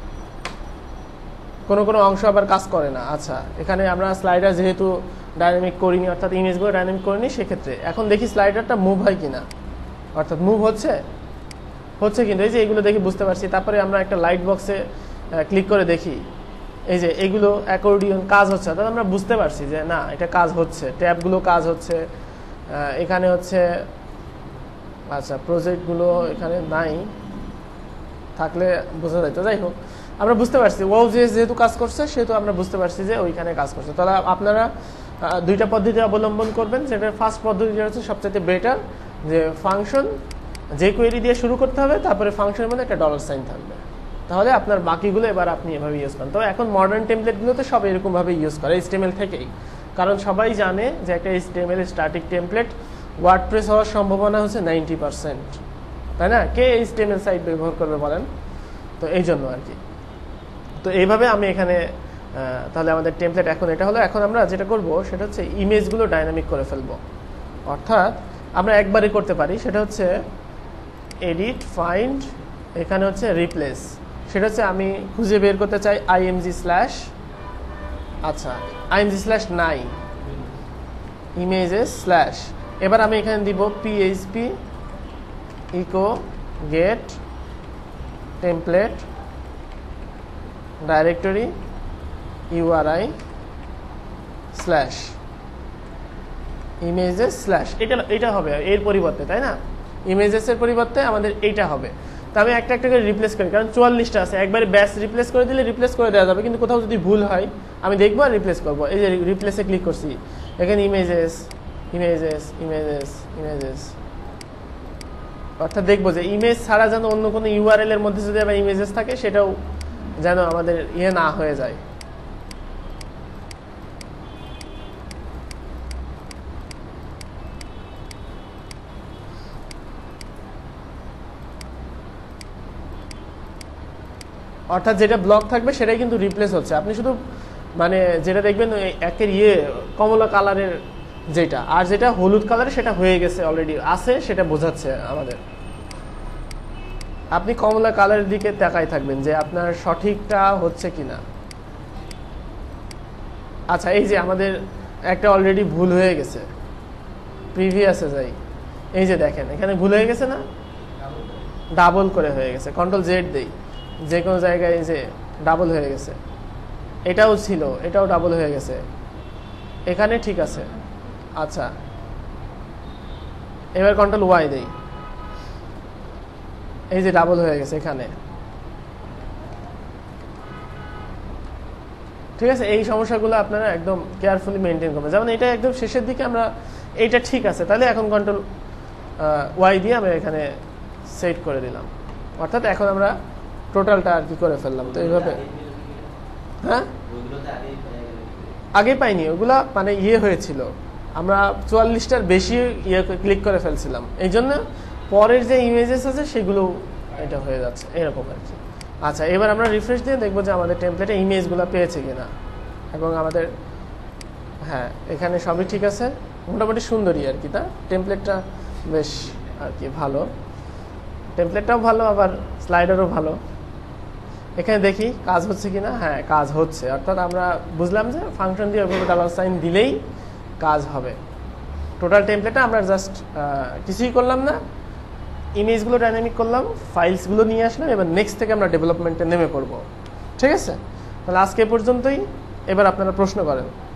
কোনো কোনো অংশ আবার কাজ করে না। আচ্ছা, এখানে আমরা স্লাইডার যেহেতু ডাইনামিক করিনি, অর্থাৎ ইমেজগুলো ডাইনামিক করিনি, সেক্ষেত্রে এখন দেখি স্লাইডারটা মুভ হয় কিনা, অর্থাৎ মুভ হচ্ছে কিন্তু এই যে এগুলো দেখে বুঝতে পারছি। তারপরে আমরা একটা লাইট বক্সে ক্লিক করে দেখি, এই যে এগুলো অ্যাকর্ডিয়ন কাজ হচ্ছে, অর্থাৎ আমরা বুঝতে পারছি যে না, এটা কাজ হচ্ছে, ট্যাবগুলো কাজ হচ্ছে। এখানে হচ্ছে আচ্ছা, প্রজেক্টগুলো এখানে নাই, থাকলে বোঝা যায়। তো যাই হোক, আমরা বুঝতে পারছি ওয়াও.js যেহেতু কাজ করছে, সেহেতু আমরা বুঝতে পারছি যে ওইখানে কাজ করছে। তাহলে আপনারা দুইটা পদ্ধতি অবলম্বন করবেন। যেটা ফার্স্ট পদ্ধতিটা হচ্ছে সবচেয়ে বেটার, যে ফাংশন যে কোয়েরি দিয়ে শুরু করতে হবে, তারপরে ফাংশনের মধ্যে একটা ডলার সাইন থাকবে, তাহলে আপনার বাকিগুলো এবার আপনি এভাবে ইউজ করেন। তো এখন মডার্ন টেমপ্লেটগুলোতে সব এরকমভাবে ইউজ করে, HTML থেকেই। কারণ সবাই জানে যে একটা HTML স্ট্যাটিক টেমপ্লেট ওয়ার্ডপ্রেস হওয়ার সম্ভাবনা হচ্ছে 90%, তাই না? কে HTML সাইট ব্যবহার করবে বলেন? তো এই জন্য আর কি। তো এইভাবে আমি এখানে তাহলে আমাদের টেমপ্লেট এখন এটা হলো। এখন আমরা যেটা করব সেটা হচ্ছে ইমেজগুলো ডাইনামিক করে ফেলবো। অর্থাৎ আমরা একবারই করতে পারি, সেটা হচ্ছে এডিট, ফাইন্ড, এখানে হচ্ছে রিপ্লেস। সেটা হচ্ছে আমি খুঁজে বের করতে চাই img/, আচ্ছা img/9 images/। এবার আমি এখানে দিব php echo get template directory URI /images/। এটা হবে এর পরিবর্তে, তাই না? ইমেজেস এর পরিবর্তে আমাদের এইটা হবে। তো আমি একটা একটা করে রিপ্লেস করি, কারণ 44টা আছে, একবারে ব্যাস রিপ্লেস করে দিলে রিপ্লেস করে দেওয়া যাবে, কিন্তু কোথাও যদি ভুল হয় আমি দেখবো আর রিপ্লেস করবো। এই যে রিপ্লেসে ক্লিক করছি, এখানে ইমেজেস ইমেজেস ইমেজেস ইমেজেস, অর্থাৎ দেখবো যে ইমেজ ছাড়া যেন অন্য কোনো ইউআরএল এর মধ্যে যদি আবার ইমেজেস থাকে, সেটাও যেন আমাদের না হয়ে যায়। অর্থাৎ যেটা ব্লক থাকবে সেটাই কিন্তু রিপ্লেস হচ্ছে। আপনি শুধু মানে যেটা দেখবেন একের কমলা কালারের যেটা, আর যেটা হলুদ কালারের সেটা হয়ে গেছে, অলরেডি আছে, সেটা বোঝাচ্ছে আমাদের। আপনি কমলা কালারের দিকে তাকাই থাকবেন যে আপনার সঠিকটা হচ্ছে কিনা। আচ্ছা, এই যে আমাদের একটা অলরেডি ভুল হয়ে গেছে, প্রিভিয়াসে যাই, এই যে দেখেন এখানে ভুল হয়ে গেছে না, ডাবল করে হয়ে গেছে। কন্ট্রোল জেড দেই, যে কোনো জায়গায় এই যে ডাবল হয়ে গেছে, এটাও ছিল, এটাও ডাবল হয়ে গেছে, এখানে ঠিক আছে। আচ্ছা এবার কন্ট্রোল ওয়াই দেই, এই যে ডাবল হয়ে গেছে এখানে, ঠিক আছে। এই সমস্যাগুলো আপনারা একদম কেয়ারফুলি মেনটেন করবেন। যেমন এটা একদম শেষের দিকে আমরা এইটা ঠিক আছে, তাহলে এখন কন্ট্রোল ওয়াই দিয়ে আমরা এখানে সেট করে দিলাম, অর্থাৎ এখন আমরা টোটালটা আর কি করে ফেললাম। তো এইভাবে হ্যাঁ আগে পাইনি ওগুলা, মানে ইয়ে হয়েছিল, আমরা 44টার বেশি ইয়ে ক্লিক করে ফেলছিলাম, এই জন্য পরের যে ইমেজেস আছে সেগুলো এটা হয়ে যাচ্ছে এরকম আর কি। আচ্ছা এবার আমরা রিফ্রেশ দিয়ে দেখবো যে আমাদের টেমপ্লেটে ইমেজগুলো পেয়েছে কিনা, এবং আমাদের হ্যাঁ এখানে সবই ঠিক আছে, মোটামুটি সুন্দরই আর কি। তা টেমপ্লেটটা বেশ আর কি ভালো, টেমপ্লেটটাও ভালো, আবার স্লাইডারও ভালো। এখানে দেখি কাজ হচ্ছে কিনা, হ্যাঁ কাজ হচ্ছে, অর্থাৎ আমরা বুঝলাম যে ফাংশন দিয়ে ওইভাবে $সাইন দিলেই কাজ হবে। টোটাল টেমপ্লেটটা আমরা জাস্ট কিছুই করলাম না, ইমেজগুলো ডাইনামিক করলাম, ফাইলসগুলো নিয়ে আসলাম, এবার নেক্সট থেকে আমরা ডেভেলপমেন্টে নেমে পড়বো। ঠিক আছে, তাহলে আজকে পর্যন্তই, এবার আপনারা প্রশ্ন করেন।